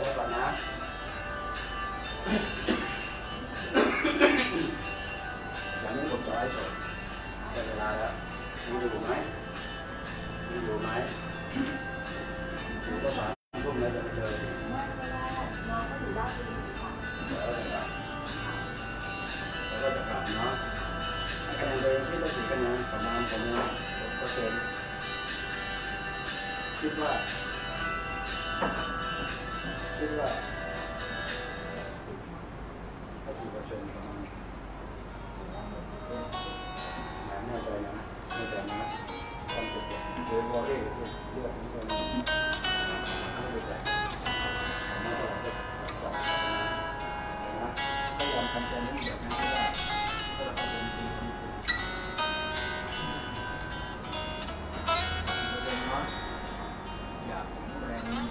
ไว้ก่อนนะอย่างนี้ผมจะไว้สดได้เวลาแล้วมีอยู่ไหมอยู่ก็3 ทุ่มแล้วจะไปเจอน้องก็อยู่ด้านนี้แล้วก็จะกลับเนาะคะแนนตัวเองที่ได้กี่คะแนนประมาณ6%คิดว่ากี่เปอร์เซ็นต์ประมาณแน่ใจนะความสุขโดยวอลเลย์เลือกทุกคนไม่ได้แต่ไม่ต้องต่อนะพยายามทำใจนิ่งแบบนี้ก็ได้ก็เราเป็นทีมอยากแรงนี้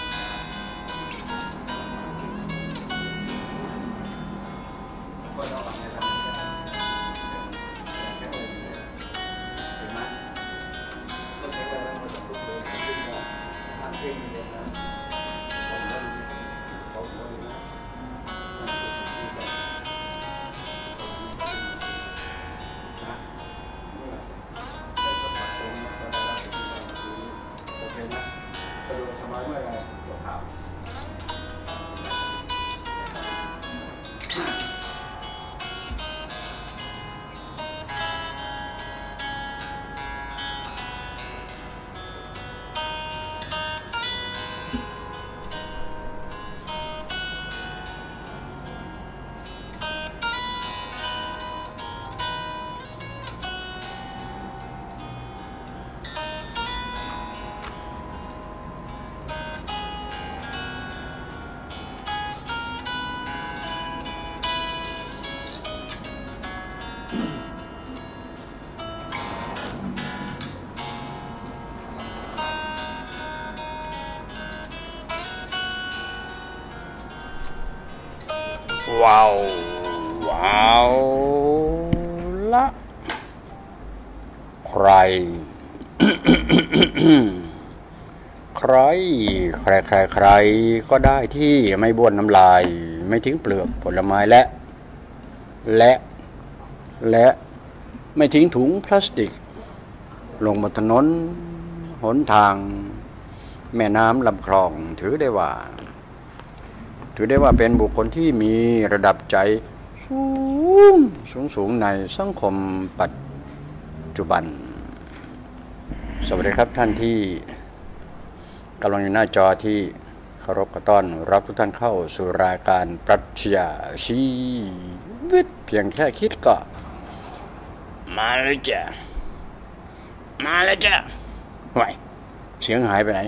ก็เราทำในทางนี้ก็ได้แค่เลยเห็นไหมก็ใช้เวลาเราจะพูดเลยขึ้นมาทำเพลงเดียวนะผมว่านะสบายเมื่อไรตัวข่าวว้าวละใคร ใครก็ได้ที่ไม่บ้วนน้ำลายไม่ทิ้งเปลือกผลไม้และไม่ทิ้งถุงพลาสติกลงบนถนนหนทางแม่น้ำลำคลองถือได้ว่าเป็นบุคคลที่มีระดับใจสูงในสังคมปัจจุบันสวัสดีครับท่านที่กำลังอยู่หน้าจอที่เคารพกระต้อนรับทุกท่านเข้าสู่รายการปรัชญาชีวิตเพียงแค่คิดก็มาแล้วจ้ะไหวเสียงหายไปไหน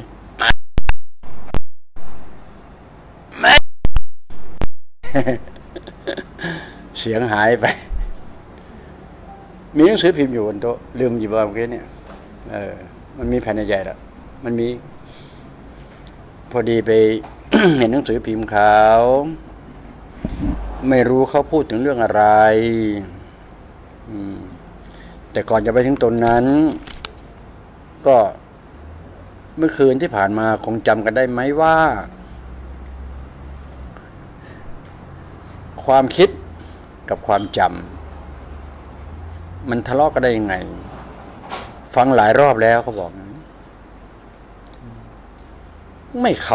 เสียงหายไปมีหนังสือพิมพ์อยู่บนโต๊ะลืมหยิบมาเมื่อกี้เนี่ยมันมีแผ่นใหญ่ๆแล้วมันมีพอดีไป เห็นหนังสือพิมพ์เขาไม่รู้เขาพูดถึงเรื่องอะไรแต่ก่อนจะไปถึงตรงนั้นก็เมื่อคืนที่ผ่านมาคงจำกันได้ไหมว่าความคิดกับความจำมันทะเลาะกันได้ยังไงฟังหลายรอบแล้วเขาบอกไม่เข้า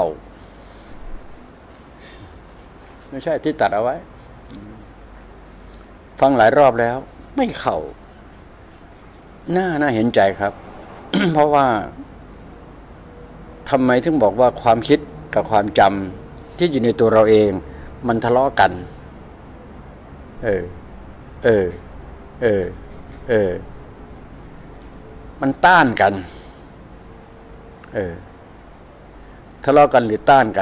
ไม่ใช่ที่ตัดเอาไว้ฟังหลายรอบแล้วไม่เข้าน่าเห็นใจครับ เพราะว่าทำไมถึงบอกว่าความคิดกับความจำที่อยู่ในตัวเราเองมันทะเลาะกันมันต้านกันทะเลาะกันหรือต้านกัน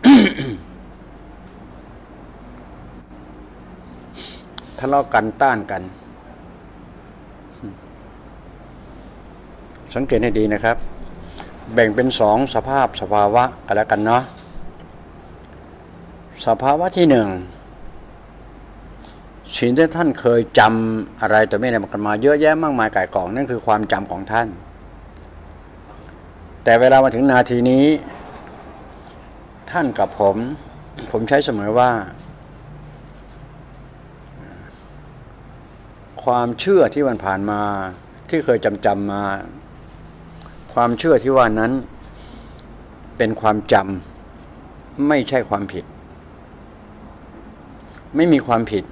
ทะเลาะกันต้านกันสังเกตให้ดีนะครับแบ่งเป็น2สภาวะกันแล้วกันเนาะสภาวะที่1สิ่งที่ท่านเคยจำอะไรตัวไม่ได้กันมาเยอะแยะมากมายก่ายกองนั่นคือความจำของท่านแต่เวลามาถึงนาทีนี้ท่านกับผมใช้เสมอว่าความเชื่อที่มันผ่านมาที่เคยจำมาความเชื่อที่ว่านั้นเป็นความจำไม่ใช่ความผิดไม่มีความผิด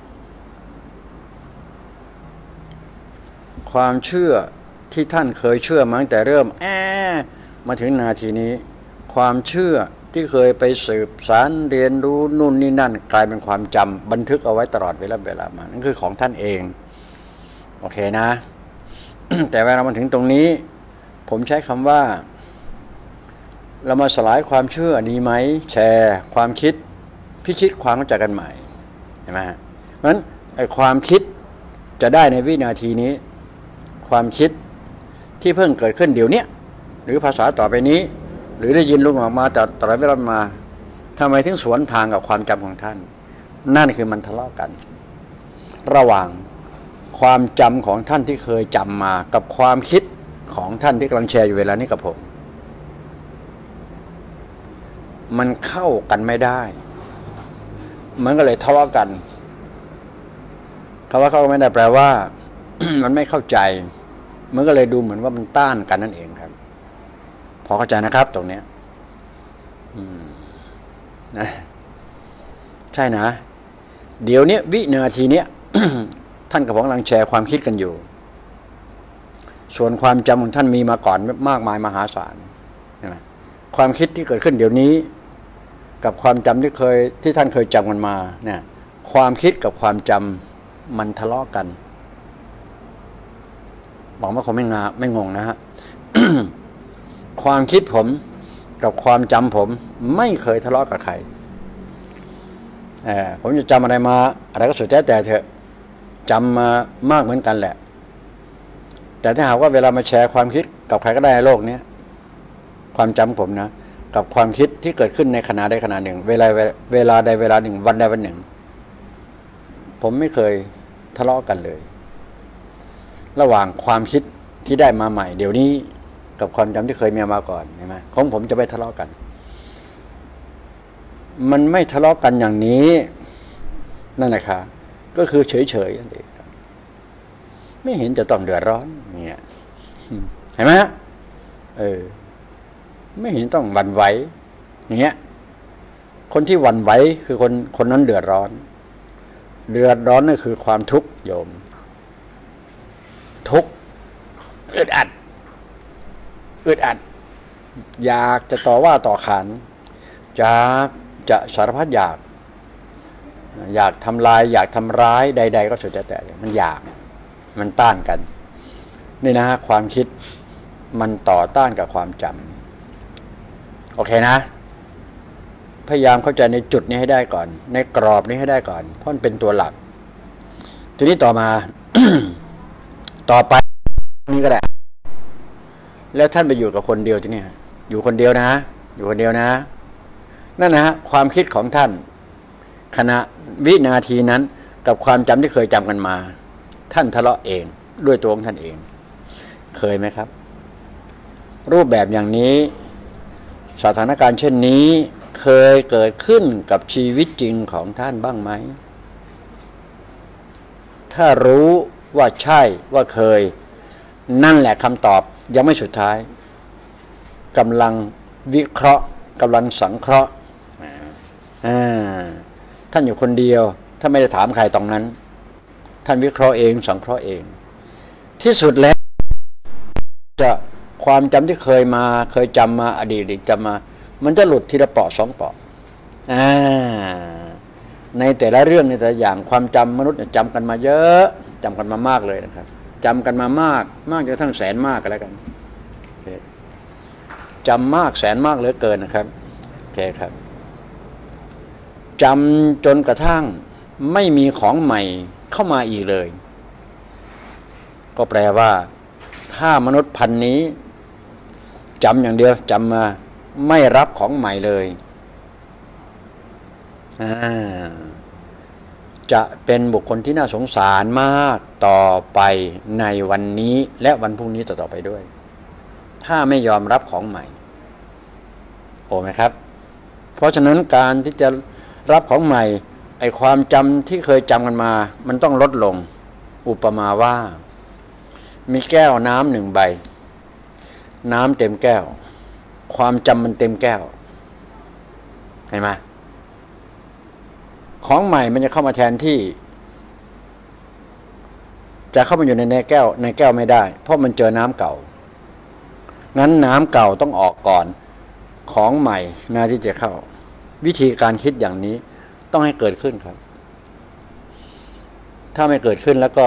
ความเชื่อที่ท่านเคยเชื่อมาตั้งแต่เริ่มมาถึงนาทีนี้ความเชื่อที่เคยไปสืบสารเรียนรู้นู่นนี่นั่นกลายเป็นความจำบันทึกเอาไว้ตลอดเวลามานั่นคือของท่านเองโอเคนะ แต่เวลามาถึงตรงนี้ผมใช้คำว่าเรามาสลายความเชื่อดีไหมแชร์ความคิดพิชิตความเข้าใจกันใหม่เห็นไหมฮะเพราะฉะนั้นไอ้ความคิดจะได้ในวินาทีนี้ความคิดที่เพิ่งเกิดขึ้นเดี๋ยวนี้หรือภาษาต่อไปนี้หรือได้ยินลุงออกมาแต่ตลอดเวลามาทำไมถึงสวนทางกับความจำของท่านนั่นคือมันทะเลาะกันระหว่างความจำของท่านที่เคยจำมากับความคิดของท่านที่กำลังแชร์อยู่เวลานี้กับผมมันเข้ากันไม่ได้มันก็เลยทะเลาะกันคำว่าเข้ากันไม่ได้แปลว่า มันไม่เข้าใจมันก็เลยดูเหมือนว่ามันต้านกันนั่นเองครับพอเข้าใจนะครับตรงเนี้ยนะใช่นะเดี๋ยวนี้วินาทีเนี้ย ท่านกับผมกำลังแชร์ความคิดกันอยู่ส่วนความจำของท่านมีมาก่อนมากมายมหาศาลใช่ไหมความคิดที่เกิดขึ้นเดี๋ยวนี้กับความจำที่ท่านเคยจำกันมาเนี่ยความคิดกับความจำมันทะเลาะกันบอกว่าคงไม่งงนะฮะ ความคิดผมกับความจำผมไม่เคยทะเลาะกับใครผมจะจำอะไรมาอะไรก็สุดแต่เถอะจำมามากเหมือนกันแหละแต่ถ้าหากว่าเวลามาแชร์ความคิดกับใครก็ได้ในโลกนี้ความจำผมนะกับความคิดที่เกิดขึ้นในขณะใดขณะหนึ่งเวลาใดเวลาหนึ่งวันใดวันหนึ่งผมไม่เคยทะเลาะกันเลยระหว่างความคิดที่ได้มาใหม่เดี๋ยวนี้กับความจำที่เคยมีมาก่อนใช่ไหมของผมจะไม่ทะเลาะกันมันไม่ทะเลาะกันอย่างนี้นั่นแหละค่ะก็คือเฉยๆนั่นเองไม่เห็นจะต้องเดือดร้อนเนี่ยเห็นไหมไม่เห็นต้องหวั่นไหวอย่างเงี้ยคนที่หวั่นไหวคือคนนั้นเดือดร้อนนั่นคือความทุกข์โยมทุกข์อึดอัดอยากจะต่อว่าต่อขานจะสารพัดอยากทำลายอยากทำร้ายใดๆก็สุดแต่มันอยากมันต้านกันนี่นะฮะความคิดมันต่อต้านกับความจำโอเคนะพยายามเข้าใจในจุดนี้ให้ได้ก่อนในกรอบนี้ให้ได้ก่อนเพราะมันเป็นตัวหลักทีนี้ต่อมา ต่อไปนี้ก็ได้แล้วท่านไปอยู่กับคนเดียวที่นี่อยู่คนเดียวนะนั่นนะฮะความคิดของท่านขณะวินาทีนั้นกับความจำที่เคยจำกันมาท่านทะเลาะเองด้วยตัวของท่านเองเคยไหมครับรูปแบบอย่างนี้สถานการณ์เช่นนี้เคยเกิดขึ้นกับชีวิตจริงของท่านบ้างไหมถ้ารู้ว่าใช่ว่าเคยนั่นแหละคำตอบยังไม่สุดท้ายกำลังวิเคราะห์กำลังสังเคราะห์ท่านอยู่คนเดียวถ้าไม่ได้ถามใครตรงนั้นท่านวิเคราะห์เองสังเคราะห์เองที่สุดแล้วจะความจำที่เคยจำมาอดีตจำมามันจะหลุดทีละเปาะสองเปาะในแต่ละเรื่องในแต่ละอย่างความจำมนุษย์จำกันมาเยอะจำกันมามากเลยนะครับจำกันมามากจนกระทั่งแสนมากกันแล้วกันจำมากแสนมากเหลือเกินนะครับโอเคครับจำจนกระทั่งไม่มีของใหม่เข้ามาอีกเลยก็แปลว่าถ้ามนุษย์พันธุ์นี้จำอย่างเดียวจำมาไม่รับของใหม่เลยจะเป็นบุคคลที่น่าสงสารมากต่อไปในวันนี้และวันพรุ่งนี้ต่อไปด้วยถ้าไม่ยอมรับของใหม่โอ้ไหมครับเพราะฉะนั้นการที่จะรับของใหม่ไอ้ความจำที่เคยจำกันมามันต้องลดลงอุปมาว่ามีแก้วน้ำหนึ่งใบน้ำเต็มแก้วความจำมันเต็มแก้วเห็นไหมของใหม่มันจะเข้ามาแทนที่จะเข้ามาอยู่ในแก้วไม่ได้เพราะมันเจอน้ำเก่างั้นน้ำเก่าต้องออกก่อนของใหม่น่าที่จะเข้าวิธีการคิดอย่างนี้ต้องให้เกิดขึ้นครับถ้าไม่เกิดขึ้นแล้วก็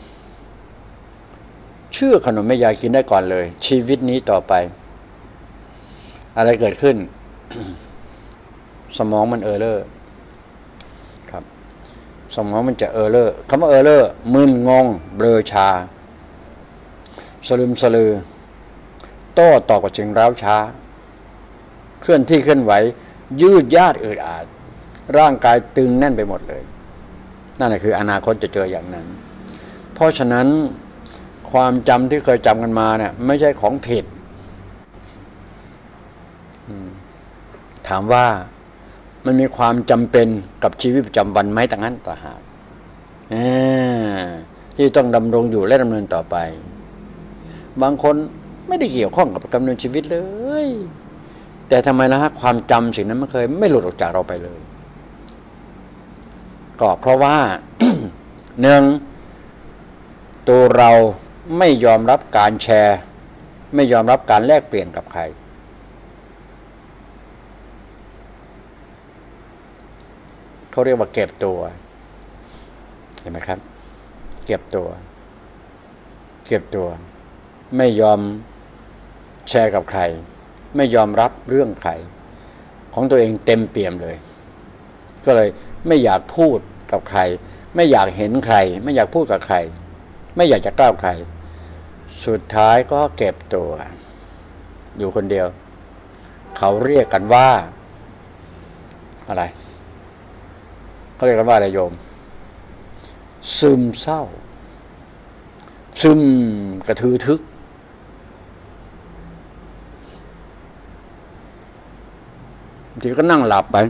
เชื่อขนมแม่ยายกินได้ก่อนเลยชีวิตนี้ต่อไปอะไรเกิดขึ้น สมองมันเออร์เลอร์ครับสมองมันจะเออร์เลอร์คำว่าเออร์เลอร์มึนงงเบลอชาสลืมสลือโต้ตอบกับจึงร้าวช้าเคลื่อนที่เคลื่อนไหวยืดยาดอืดอาดร่างกายตึงแน่นไปหมดเลยนั่นแหละคืออนาคตจะเจออย่างนั้นเพราะฉะนั้นความจำที่เคยจำกันมาเนี่ยไม่ใช่ของผิดถามว่ามันมีความจำเป็นกับชีวิตประจำวันไหมต่างนั้นต่างหากที่ต้องดำรงอยู่และดำเนินต่อไปบางคนไม่ได้เกี่ยวข้องกับการดำเนินชีวิตเลยแต่ทำไมล่ะฮะความจำสิ่งนั้นมันเคยไม่หลุดออกจากเราไปเลยก็เพราะว่า หนึ่งตัวเราไม่ยอมรับการแชร์ไม่ยอมรับการแลกเปลี่ยนกับใครเขาเรียกว่าเก็บตัวเห็นไหมครับเก็บตัวไม่ยอมแชร์กับใครไม่ยอมรับเรื่องใครของตัวเองเต็มเปี่ยมเลยก็เลยไม่อยากพูดกับใครไม่อยากเห็นใครไม่อยากพูดกับใครไม่อยากจะกล้าใครสุดท้ายก็เก็บตัวอยู่คนเดียวเขาเรียกกันว่าอะไรเขาเรียกกันว่าอะไรโยมซึมเศร้าซึมกระทือทึกบางทีก็นั่งหลับไป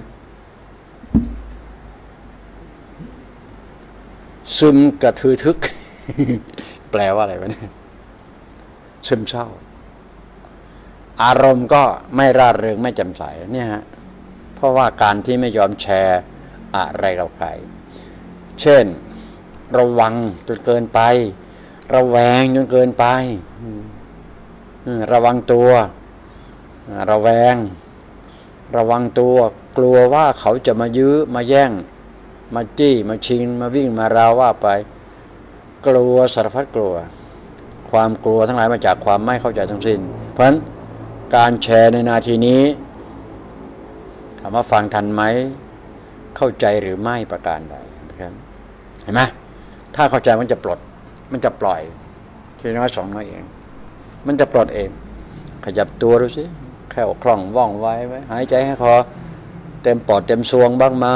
ซึมกระทือทึก แปลว่าอะไรวะเนี่ยซึมเศร้าอารมณ์ก็ไม่ร่าเริงไม่แจ่มใสเนี่ยฮะเพราะว่าการที่ไม่ยอมแชร์อะไรกับใครเช่นระวังจนเกินไประแวงจนเกินไประวังตัวระแวงระวังตัวกลัวว่าเขาจะมายื้อมาแย่งมาจี้มาชิงมาวิ่งมาราวว่าไปกลัวสารพัดกลัวความกลัวทั้งหลายมาจากความไม่เข้าใจทั้งสิ้นเพราะฉะนั้นการแชร์ในนาทีนี้ถามว่าฟังทันไหมเข้าใจหรือไม่ประการใดนะครับเห็นไหมถ้าเข้าใจมันจะปลดมันจะปล่อยทีน้อยสองน้อยเองมันจะปลดเองขยับตัวดูสิแค่คล่องว่องไวไหมหายใจให้พอเต็มปอดเต็มซวงบ้างไหม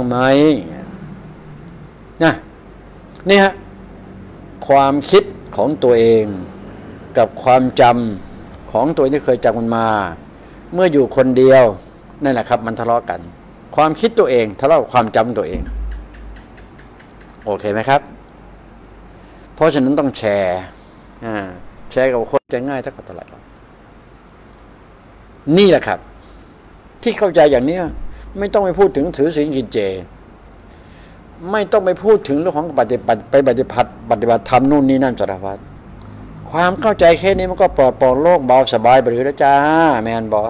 นะนี่ฮะความคิดของตัวเองกับความจำของตัวที่เคยจำมันมาเมื่ออยู่คนเดียวนั่นแหละครับมันทะเลาะกันความคิดตัวเองทะเลาะกับความจำตัวเองโอเคไหมครับเพราะฉะนั้นต้องแชร์กับคนจะง่ายสักเท่าไหร่นี่แหละครับที่เข้าใจอย่างนี้ไม่ต้องไปพูดถึงถือศีลกินเจไม่ต้องไปพูดถึงเรื่องของปฏิบัติธรรมนู่นนี่นั่นสารพัดความเข้าใจแค่นี้มันก็ปลอดโปร่งโล่งเบาสบายไปเลยแล้วจ้าแมนบอก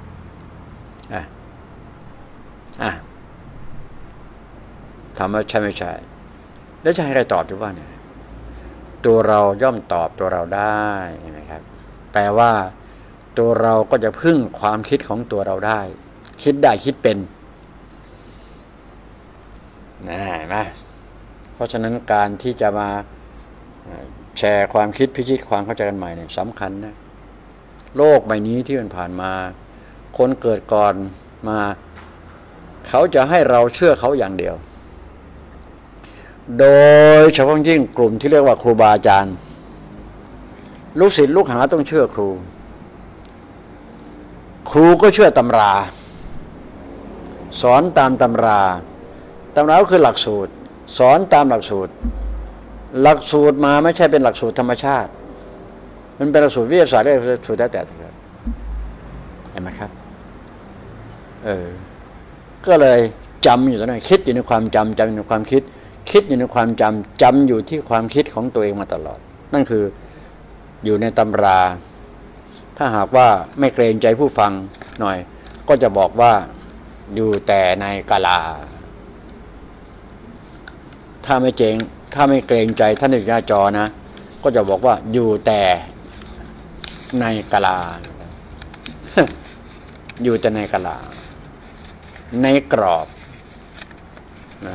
ถามว่าใช่ไม่ใช่แล้วจะให้ใครตอบดีว่าเนี่ยตัวเราย่อมตอบตัวเราได้ใช่ไหมครับแปลว่าตัวเราก็จะพึ่งความคิดของตัวเราได้คิดได้คิดเป็นนะเห็นไหมเพราะฉะนั้นการที่จะมาแชร์ความคิดพิชิตความเข้าใจกันใหม่เนี่ยสำคัญนะโลกใบนี้ที่มันผ่านมาคนเกิดก่อนมาเขาจะให้เราเชื่อเขาอย่างเดียวโดยเฉพาะยิ่งกลุ่มที่เรียกว่าครูบาอาจารย์ลูกศิษย์ลูกหาต้องเชื่อครูก็เชื่อตำราสอนตามตำราก็คือหลักสูตรสอนตามหลักสูตรมาไม่ใช่เป็นหลักสูตรธรรมชาติมันเป็นหลักสูตรวิทยาศาสตร์ได้สูตรแต่เห็นไหมครับก็เลยจำอยู่ตรงนั้นคิดอยู่ในความจำอยู่ในความคิดอยู่ในความจำอยู่ที่ความคิดของตัวเองมาตลอดนั่นคืออยู่ในตำราถ้าหากว่าไม่เกรงใจผู้ฟังหน่อยก็จะบอกว่าอยู่แต่ในกาลาถ้าไม่เกรงใจท่านอยู่หน้าจอนะก็จะบอกว่าอยู่แต่ในกาลา อยู่แต่ในกาลาในกรอบนะ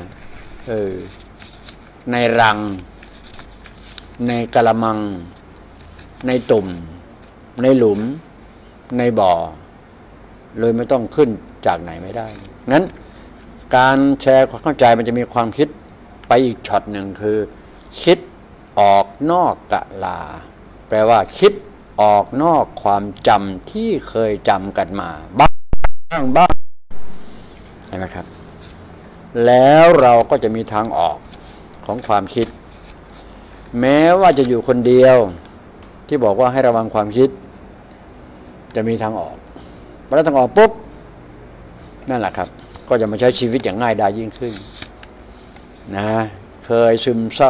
ในรังในกะละมังในตุ่มในหลุมในบ่อเลยไม่ต้องขึ้นจากไหนไม่ได้งั้นการแชร์ความเข้าใจมันจะมีความคิดไปอีกช็อตหนึ่งคือคิดออกนอกกะลาแปลว่าคิดออกนอกความจำที่เคยจำกันมาบ้างเห็นไหมครับแล้วเราก็จะมีทางออกของความคิดแม้ว่าจะอยู่คนเดียวที่บอกว่าให้ระวังความคิดจะมีทางออกพอทางออกปุ๊บนั่นแหละครับก็จะมาใช้ชีวิตอย่างง่ายดายยิ่งขึ้นนะเคยซึมเศร้า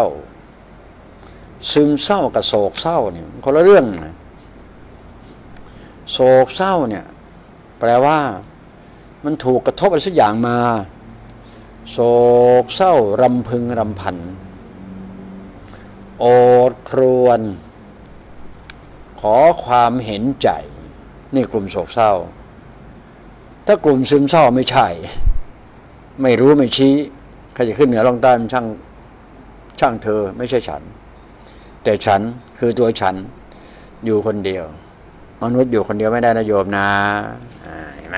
กับโศกเศร้าเนี่ยคนละเรื่องนะโศกเศร้าเนี่ยแปลว่ามันถูกกระทบอะไรสักอย่างมาโศกเศร้ารำพึงรำพันโอดครวญขอความเห็นใจนี่กลุ่มโศกเศร้าถ้ากลุ่มซึมเศร้าไม่ใช่ไม่รู้ไม่ชี้ใครจะขึ้นเหนือลงใต้มันช่างเธอไม่ใช่ฉันแต่ฉันคือตัวฉันอยู่คนเดียวมนุษย์อยู่คนเดียวไม่ได้นะโยมนะเห็นไหม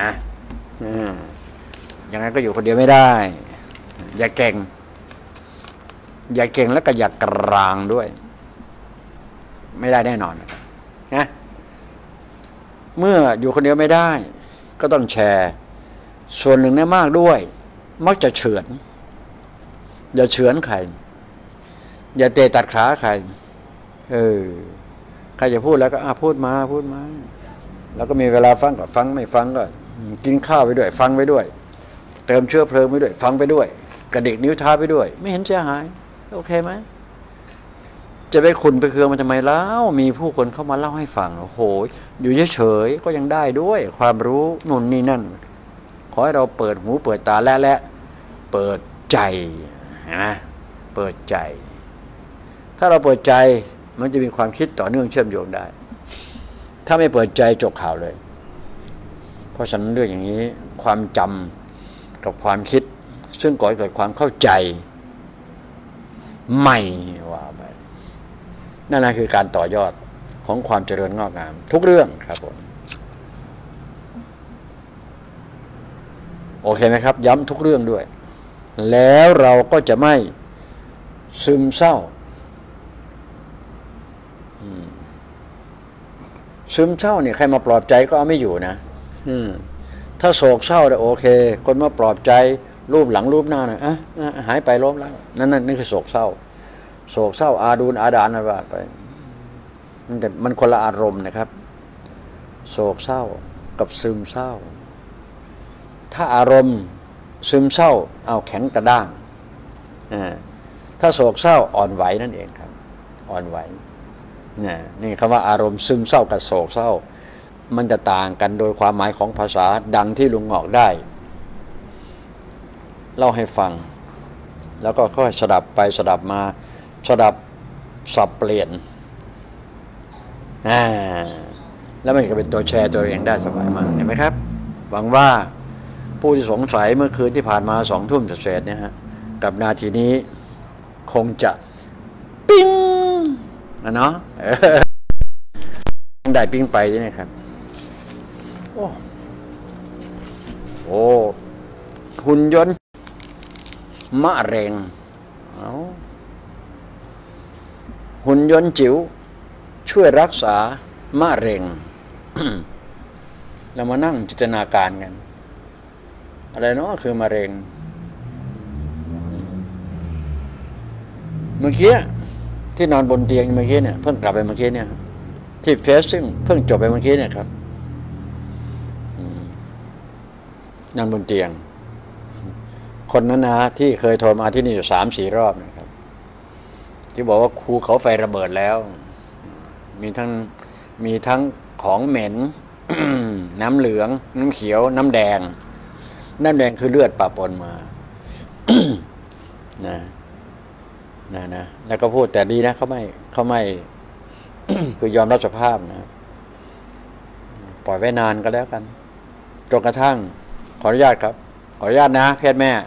อย่างนั้นก็อยู่คนเดียวไม่ได้อย่าเก่งแล้วก็อย่ากลางด้วยไม่ได้แน่นอนนะเมื่ออยู่คนเดียวไม่ได้ก็ต้องแชร์ส่วนหนึ่งได้มากด้วยมักจะเฉือนอย่าเฉือนใครอย่าเตะตัดขาใครใครจะพูดแล้วก็พูดมาแล้วก็มีเวลาฟังก็ฟังไม่ฟังก็กินข้าวไปด้วยฟังไปด้วยเติมเชื้อเพลิงไปด้วยฟังไปด้วยกระดิกนิ้วเท้าไปด้วยไม่เห็นเสียหายโอเคไหมจะไปขุนไปเคืองมันทำไมแล้วมีผู้คนเข้ามาเล่าให้ฟังโอ้โหอยู่เฉยๆก็ยังได้ด้วยความรู้นู่นนี่นั่นขอให้เราเปิดหูเปิดตาและเปิดใจเห็นไหมเปิดใจถ้าเราเปิดใจมันจะมีความคิดต่อเนื่องเชื่อมโยงได้ถ้าไม่เปิดใจจบข่าวเลยเพราะฉะนั้นเรื่องอย่างนี้ความจำกับความคิดซึ่งก่อให้เกิดความเข้าใจใหม่ว่าไปนั่นคือการต่อยอดของความเจริญงอกงามทุกเรื่องครับผมโอเคไหมครับย้ำทุกเรื่องด้วยแล้วเราก็จะไม่ซึมเศร้าซึมเศร้าเนี่ยใครมาปลอบใจก็เอาไม่อยู่นะถ้าโศกเศร้าเนี่ยโอเคคนมาปลอบใจรูปหลังรูปหน้าน่ะหายไปล้มแล้วนั่นคือโศกเศร้าอาดูนอาดานอะไรไปแต่มันคนละอารมณ์นะครับโศกเศร้ากับซึมเศร้าถ้าอารมณ์ซึมเศร้าเอาแข็งกระด้างถ้าโศกเศร้าอ่อนไหวนั่นเองครับอ่อนไหวนี่คำว่าอารมณ์ซึมเศร้ากับโศกเศร้ามันจะต่างกันโดยความหมายของภาษาดังที่ลุงงอกได้เล่าให้ฟังแล้วก็ค่อยสดับไปสดับมาสดับสับเปลี่ยนแล้วมันก็เป็นตัวแชร์ตัวเองได้สบายมากเห็นไหมครับหวังว่าผู้ที่สงสัยเมื่อคืนที่ผ่านมา20 ทุ่มเศษเนี่ยฮะกับนาทีนี้คงจะปิ้งนะเนาะได้ปิ้งไปใช่ไหมครับโอ้หุ่นยนต์มะเร็งหุ่นยนต์จิ๋วช่วยรักษามะเร็ง เรามานั่งจินตนาการกันอะไรเนาะคือมะเร็งเมื่อกี้ที่นอนบนเตียงเมื่อกี้เนี่ยเพิ่งกลับไปเมื่อกี้เนี่ยที่เฟซซึ่งเพิ่งจบไปเมื่อกี้เนี่ยครับนอนบนเตียงคนนั้นนะที่เคยโทรมาที่นี่อยู่3-4 รอบนะครับที่บอกว่าภูเขาไฟระเบิดแล้วมีทั้งของเหม็น น้ำเหลืองน้ำเขียวน้ำแดงคือเลือดปะปนมา นะแล้วก็พูดแต่ดีนะเขาไม่ คือยอมรับสภาพนะปล่อยไว้นานก็แล้วกันจนกระทั่งขออนุญาตครับขออนุญาตนะเพศแม่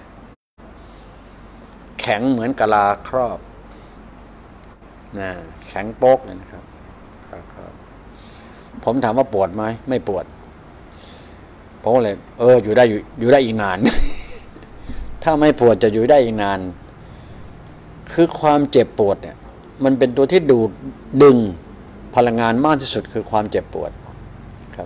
แข็งเหมือนกะลาครอบนะแข็งโป๊กเลยนะครับผมถามว่าปวดไหมไม่ปวดผมเลยอยู่ได้อีกนาน ถ้าไม่ปวดจะอยู่ได้อีกนานคือความเจ็บปวดเนี่ยมันเป็นตัวที่ดูดดึงพลังงานมากที่สุดคือความเจ็บปวดครับ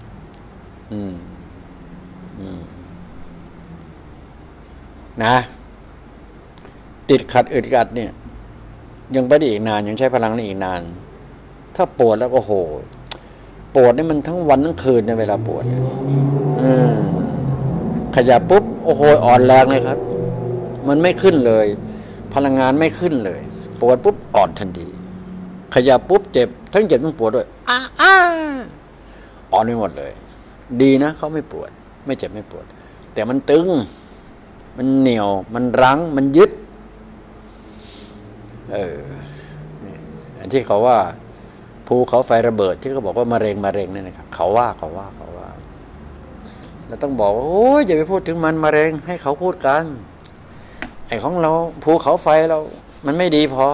นะติดขัดอึดอัดเนี่ยยังไปได้อีกนานยังใช้พลังได้อีกนานถ้าปวดแล้วก็โหปวดนี่มันทั้งวันทั้งคืนในเวลาปวดขยับปุ๊บโอ้โหอ่อนแรงเลยครับมันไม่ขึ้นเลยพลังงานไม่ขึ้นเลยปวดปุ๊บอ่อนทันทีขยับปุ๊บเจ็บทั้งเจ็บทั้งปวดด้วยอ่อนไปหมดเลยดีนะเขาไม่ปวดไม่เจ็บไม่ปวดแต่มันตึงมันเหนียวมันรั้งมันยึดอันที่เขาว่าภูเขาไฟระเบิดที่เขาบอกว่ามะเร็งนี่นะครับเขาว่าเราต้องบอกว่าโอ้ยอย่าไปพูดถึงมันมะเร็งให้เขาพูดกันไอ้ของเราภูเขาไฟเรามันไม่ดีพอ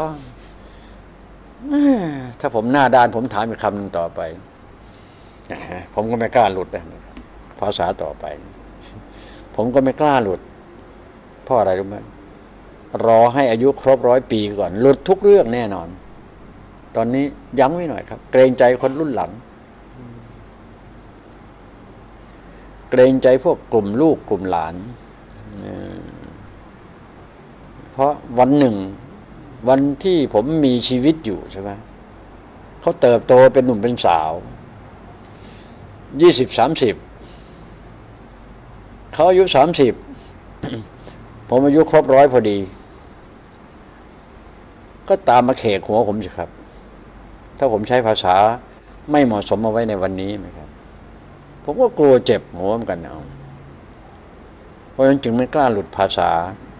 ถ้าผมหน้าด้านผมถามอีกคำหนึ่งต่อไปผมก็ไม่กล้าหลุดนะครับภาษาต่อไปผมก็ไม่กล้าหลุดเพราะอะไรรู้ไหมรอให้อายุครบ100 ปีก่อนหลุดทุกเรื่องแน่นอนตอนนี้ยั้งไว้หน่อยครับเกรงใจคนรุ่นหลังเกรงใจพวกกลุ่มลูกกลุ่มหลานเพราะวันหนึ่งวันที่ผมมีชีวิตอยู่ใช่ไหมเขาเติบโตเป็นหนุ่มเป็นสาว20-30เขาอายุ30ผมอายุครบ100พอดีก็ตามมาเขกหัวผมสิครับถ้าผมใช้ภาษาไม่เหมาะสมมาไว้ในวันนี้ไหมครับผมก็กลัวเจ็บหัวเหมือนกันเอาเพราะฉะนั้นจึงไม่กล้าหลุดภาษา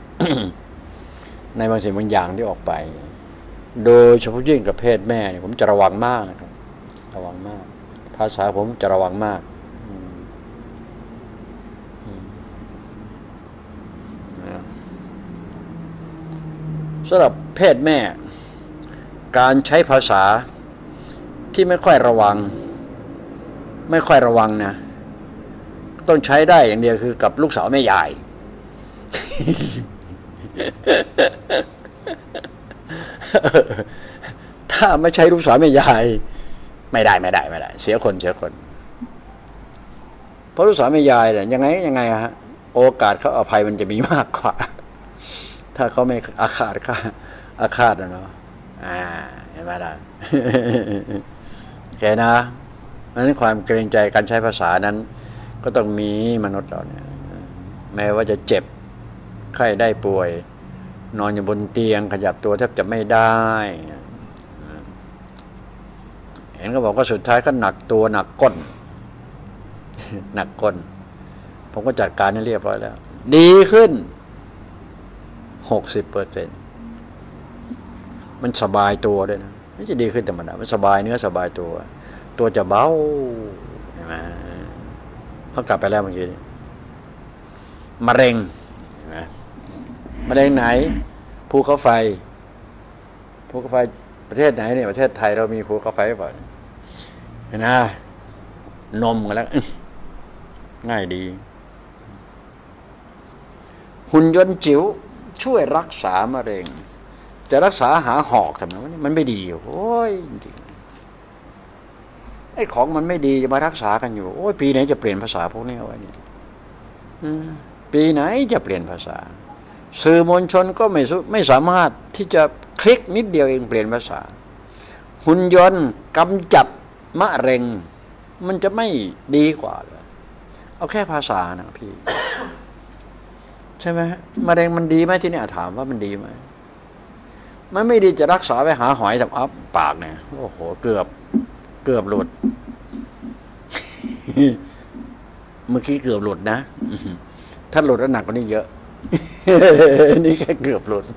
ในบางสิ่งบางอย่างที่ออกไปโดยเฉพาะยิ่งกับเพศแม่เนี่ยผมจะระวังมากนะครับระวังมากภาษาผมจะระวังมากสำหรับเพศแม่การใช้ภาษาที่ไม่ค่อยระวังนะต้องใช้ได้อย่างเดียวคือกับลูกสาวแม่ยาย ถ้าไม่ใช่ลูกสาวแม่ยายไม่ได้เสียคนเพราะลูกสาวแม่ยายเนี่ยยังไงฮะโอกาสเขาอภัยมันจะมีมากกว่าถ้าเขาไม่อาฆาตนะเนาะเห็นไหมล่ะ แค่นะนั้นความเกรงใจการใช้ภาษานั้นก็ต้องมีมนุษย์เราเนี่ยแม้ว่าจะเจ็บไข้ได้ป่วยนอนอยู่บนเตียงขยับตัวแทบจะไม่ได้เห็นเขาบอกว่าสุดท้ายก็หนักตัวหนักก้น ผมก็จัดการให้เรียบร้อยแล้วดีขึ้น60%มันสบายตัวด้วยนะไม่ใช่ดีขึ้นธรรมดามันสบายเนื้อสบายตัวจะเบาเห็นไหมเขากลับไปแล้วเมื่อกี้มะเร็งมะเร็งไหนภูเขาไฟประเทศไหนเนี่ยประเทศไทยเรามีภูเขาไฟเปล่าเห็นไหมนมกันแล้วง่ายดีหุ่นยนต์จิ๋วช่วยรักษามะเร็งจะรักษาหาหอกทำไมมันไม่ดีโอ้ยจริงไอ้ของมันไม่ดีจะมารักษากันอยู่โอ้ยปีไหนจะเปลี่ยนภาษาพวกนี้เอาไว้เนี่ยปีไหนจะเปลี่ยนภาษาสื่อมวลชนก็ไม่สามารถที่จะคลิกนิดเดียวเองเปลี่ยนภาษาหุ่นยนต์กำจัดมะเร็งมันจะไม่ดีกว่าเลยเอาแค่ภาษานะพี่ ใช่ไหมมะเร็งมันดีไหมที่นี่ถามว่ามันดีไหมมันไม่ดีจะรักษาไปหาหอยจับอัพปากเนี่ยโอ้โหเกือบหลุด เมื่อกี้เกือบหลุดนะถ้าหลุดแล้วหนักกว่านี้เยอะ นี่แค่เกือบหลุด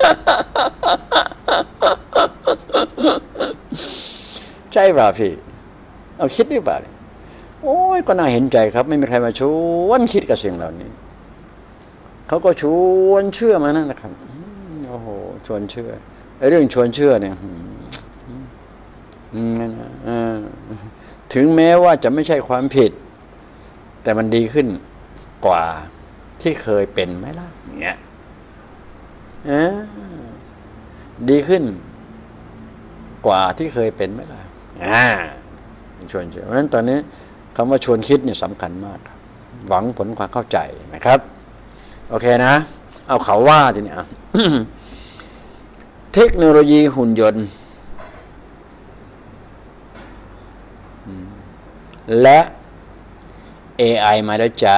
ใช่ป่ะพี่เอาคิดดิป่ะโอ้ยก็น่าเห็นใจครับไม่มีใครมาชวนคิดกับสิ่งเหล่านี้เขาก็ชวนเชื่อมานั่นนะครับโอ้โหชวนเชื่อไอ้เรื่องชวนเชื่อเนี่ยถึงแม้ว่าจะไม่ใช่ความผิดแต่มันดีขึ้นกว่าที่เคยเป็นไหมล่ะเนี่ยดีขึ้นกว่าที่เคยเป็นไหมล่ะชวนเชื่อเพราะฉะนั้นตอนนี้คำว่าชวนคิดเนี่ยสำคัญมากหวังผลความเข้าใจนะครับโอเคนะเอาเขาว่าทีนี้ เทคโนโลยีหุ่นยนต์และ AI มาแล้วจ้า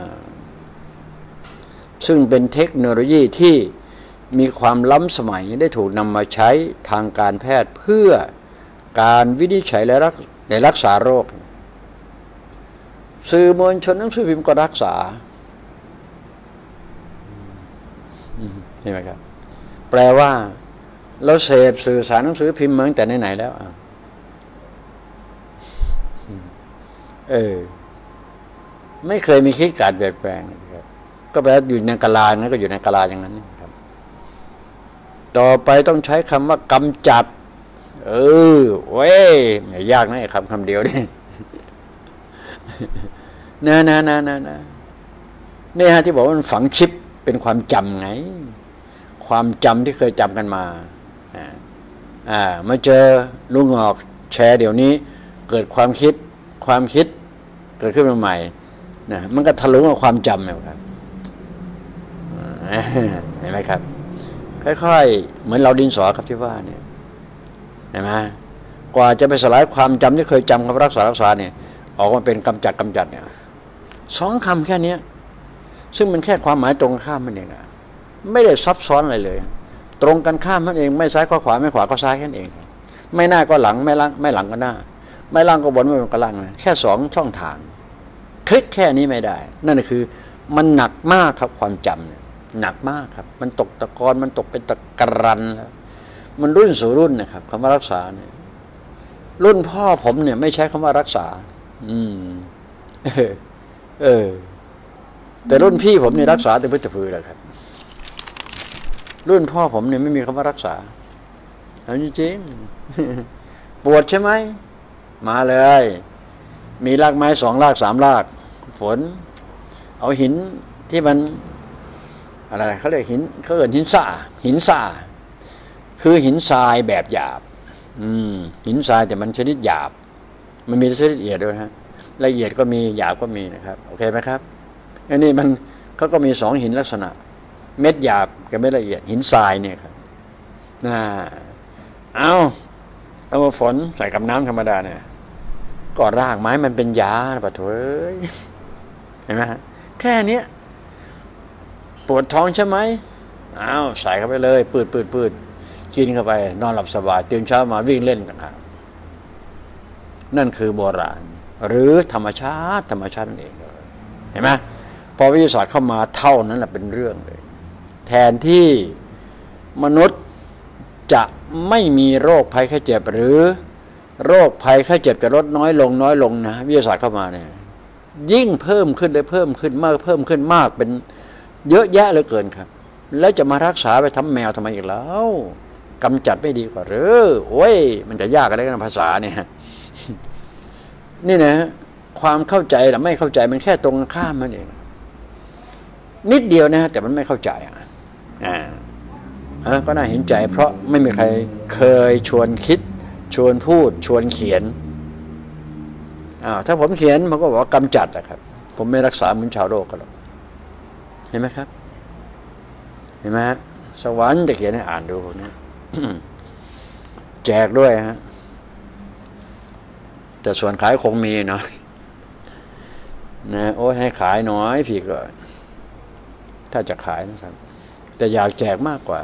ซึ่งเป็นเทคโนโลยีที่มีความล้ำสมัยได้ถูกนำมาใช้ทางการแพทย์เพื่อการวินิจฉัยและรักษาโรคสื่อมวลชนหนังสือพิมพ์ก็รักษาเห็นไหมครับแปลว่าเราเสพสื่อสารหนังสือพิมพ์มาตั้งแต่ไหนๆแล้วไม่เคยมีคิดการเปลี่ยนแปลงครับก็แปลอยู่ในกาลานั้นก็อยู่ในกาลาอย่างนั้นครับต่อไปต้องใช้คำว่ากำจัดเว้ยไม่ยากนะคำเดียวนี่นี่ฮะที่บอกว่ามันฝังชิปเป็นความจำไงความจำที่เคยจำกันมามาเจอลุงหงอกแชร์เดี๋ยวนี้เกิดความคิดเกิดขึ้นมาใหม่นะมันก็ทะลุกับความจำเลยครับเห็นไหมครับค่อยๆเหมือนเราดินสอครับที่ว่าเนี่ยเห็นไหมกว่าจะไปสลายความจำที่เคยจำคำรักษาเนี่ยออกมาเป็นกำจัดเนี่ย2 คำแค่นี้ซึ่งมันแค่ความหมายตรงข้ามมันเองไม่ได้ซับซ้อนอะไรเลยตรงกันข้ามนั่นเองไม่ซ้ายก็ขวาไม่ขวาก็ซ้ายแค่นั้นเองไม่หน้าก็หลังไม่หลังก็หน้าไม่ล่างก็บนไม่บนก็ล่างแค่2 ช่องทางคลิกแค่นี้ไม่ได้นั่นคือมันหนักมากครับความจำเนี่ยหนักมากครับมันตกตะกอนมันตกเป็นตะกรันแล้วมันรุ่นสู่รุ่นนะครับคำว่ารักษาเนี่ยรุ่นพ่อผมเนี่ยไม่ใช้คำว่ารักษาแต่รุ่นพี่ผมเนี่ยรักษาแต่พื้นผือแหละครับรุ่นพ่อผมเนี่ยไม่มีคำว่ารักษาเอาจริงๆปวดใช่ไหมมาเลยมีรากไม้2 ราก 3 รากฝนเอาหินที่มันอะไรเขาเรียกหินเขาเรียกหินทรายคือหินทรายแบบหยาบหินทรายแต่มันชนิดหยาบมันมีชนิดละเอียดด้วยนะละเอียดก็มีหยาบก็มีนะครับโอเคไหมครับอันนี้มันเขาก็มี2 หินลักษณะเม็ดหยาบกับเม็ดละเอียดหินทรายเนี่ยครับเอามาฝนใส่กับน้ำธรรมดาเนี่ยก็รากไม้มันเป็นยาปะเถอะเห็นไหมแค่นี้ปวดท้องใช่ไหมใส่เข้าไปเลยปืดกินเข้าไปนอนหลับสบายตื่นเช้ามาวิ่งเล่นกันครับนั่นคือโบราณหรือธรรมชาตินั่นเองเห็นไหมพอวิทยาศาสตร์เข้ามาเท่านั้นแหละเป็นเรื่องเลยแทนที่มนุษย์จะไม่มีโรคภัยไข้เจ็บหรือโรคภัยไข้เจ็บจะลดน้อยลงนะวิทยาศาสตร์เข้ามาเนี่ยยิ่งเพิ่มขึ้นมากเป็นเยอะแยะเหลือเกินครับแล้วจะมารักษาไปทำแมวทำไมอีกแล้วกำจัดไม่ดีกว่าหรือโอ้ยมันจะยากอะไรกันภาษาเนี่ยนี่นะความเข้าใจหรือไม่เข้าใจมันแค่ตรงข้ามมันเองนิดเดียวนะแต่มันไม่เข้าใจก็น่าเห็นใจเพราะไม่มีใครเคยชวนคิดชวนพูดชวนเขียนถ้าผมเขียนผมก็บอกว่ากำจัดนะครับผมไม่รักษาเหมือนชาวโลกกันหรอกเห็นไหมครับเห็นไหมฮะสวรรค์จะเขียนให้อ่านดูนะ แจกด้วยฮะแต่ส่วนขายคงมีเนาะนะโอ้ให้ขายน้อยพี่ก็ถ้าจะขายนะครับแต่อยากแจกมากกว่า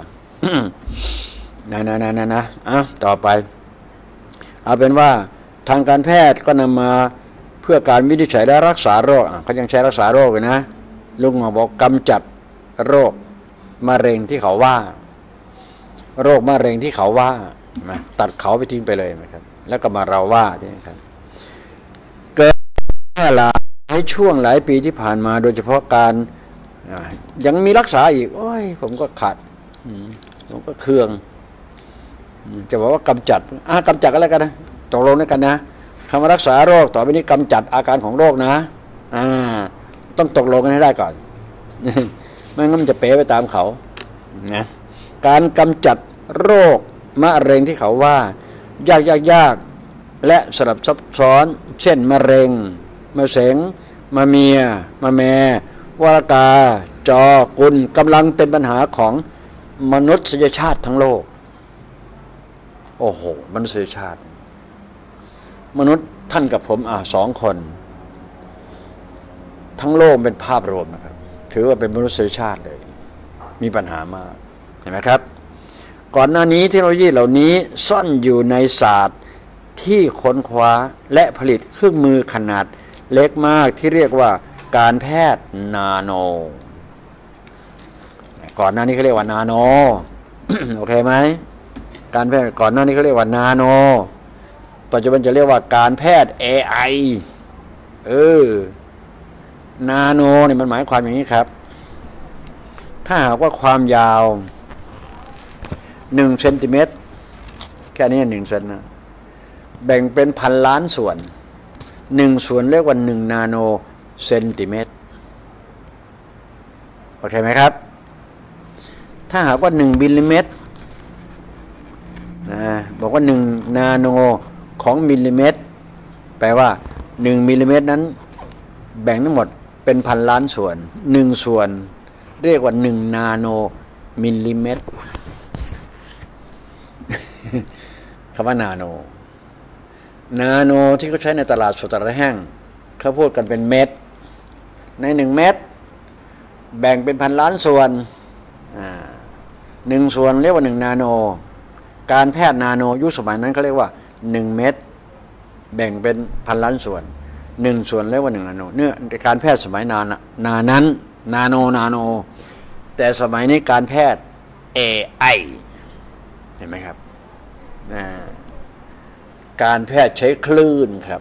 นะต่อไปเอาเป็นว่าทางการแพทย์ก็นำมาเพื่อการวินิจฉัยและรักษาโรคเขายังใช้รักษาโรคเลยนะลุงหมอบอกกำจัดโรคมะเร็งที่เขาว่าโรคมะเร็งที่เขาว่าตัดเขาไปทิ้งไปเลยนะครับแล้วก็มาเราว่านี่ครับเกิดหลายช่วงหลายปีที่ผ่านมาโดยเฉพาะการยังมีรักษาอีกโอ้ยผมก็ขัดผมก็เคืองจะบอกว่ากำจัดกำจัดก็แล้วกันนะตกลงด้วยกันนะคำว่ารักษาโรคต่อไปนี้กำจัดอาการของโรคนะต้องตกลงกันให้ได้ก่อนไม่งั้นมันจะเป๋ไปตามเขานะการกำจัดโรคมะเร็งที่เขาว่ายากและสลับซับซ้อนเช่นมะเร็งมะเสงมะเมียมะแมวรกาจอกุลกำลังเป็นปัญหาของมนุษยชาติทั้งโลกโอ้โหมนุษยชาติมนุษย์ท่านกับผม2 คนทั้งโลกเป็นภาพรวมนะครับถือว่าเป็นมนุษยชาติเลยมีปัญหามากเห็นไหมครับก่อนหน้านี้เทคโนโลยีเหล่านี้ซ่อนอยู่ในศาสตร์ที่ค้นคว้าและผลิตเครื่องมือขนาดเล็กมากที่เรียกว่าการแพทย์นาโนก่อนหน้านี้เขาเรียกว่านาโน โอเคไหมการแพทย์ก่อนหน้านี้เขาเรียกว่านาโนปัจจุบันจะเรียกว่าการแพทย์ AI นาโนเนี่ยมันหมายความอย่างนี้ครับถ้าหากว่าความยาว1 เซนติเมตรแค่นี้1 เซนนะแบ่งเป็นพันล้านส่วน1 ส่วนเรียกว่า1 นาโนเซนติเมตรโอเคไหมครับถ้าหากว่า1 มิลลิเมตรบอกว่า1 นาโนของมิลลิเมตรแปลว่า1 มิลลิเมตรนั้นแบ่งทั้งหมดเป็นพันล้านส่วน1 ส่วนเรียกว่า1 นาโนมิลลิเมตร คำว่านาโนที่เขาใช้ในตลาดสดตลาดแห้งเขาพูดกันเป็นเม็ดใน1 เม็ดแบ่งเป็นพันล้านส่วน1 ส่วนเรียกว่า1 นาโนการแพทย์นาโนยุคสมัยนั้นเขาเรียกว่า1 เม็ดแบ่งเป็นพันล้านส่วน1 ส่วนเรียกว่า1 นาโนเนี่ยการแพทย์สมัยนั้นนาโนแต่สมัยนี้การแพทย์ AI เห็นไหมครับการแพทย์ใช้คลื่นครับ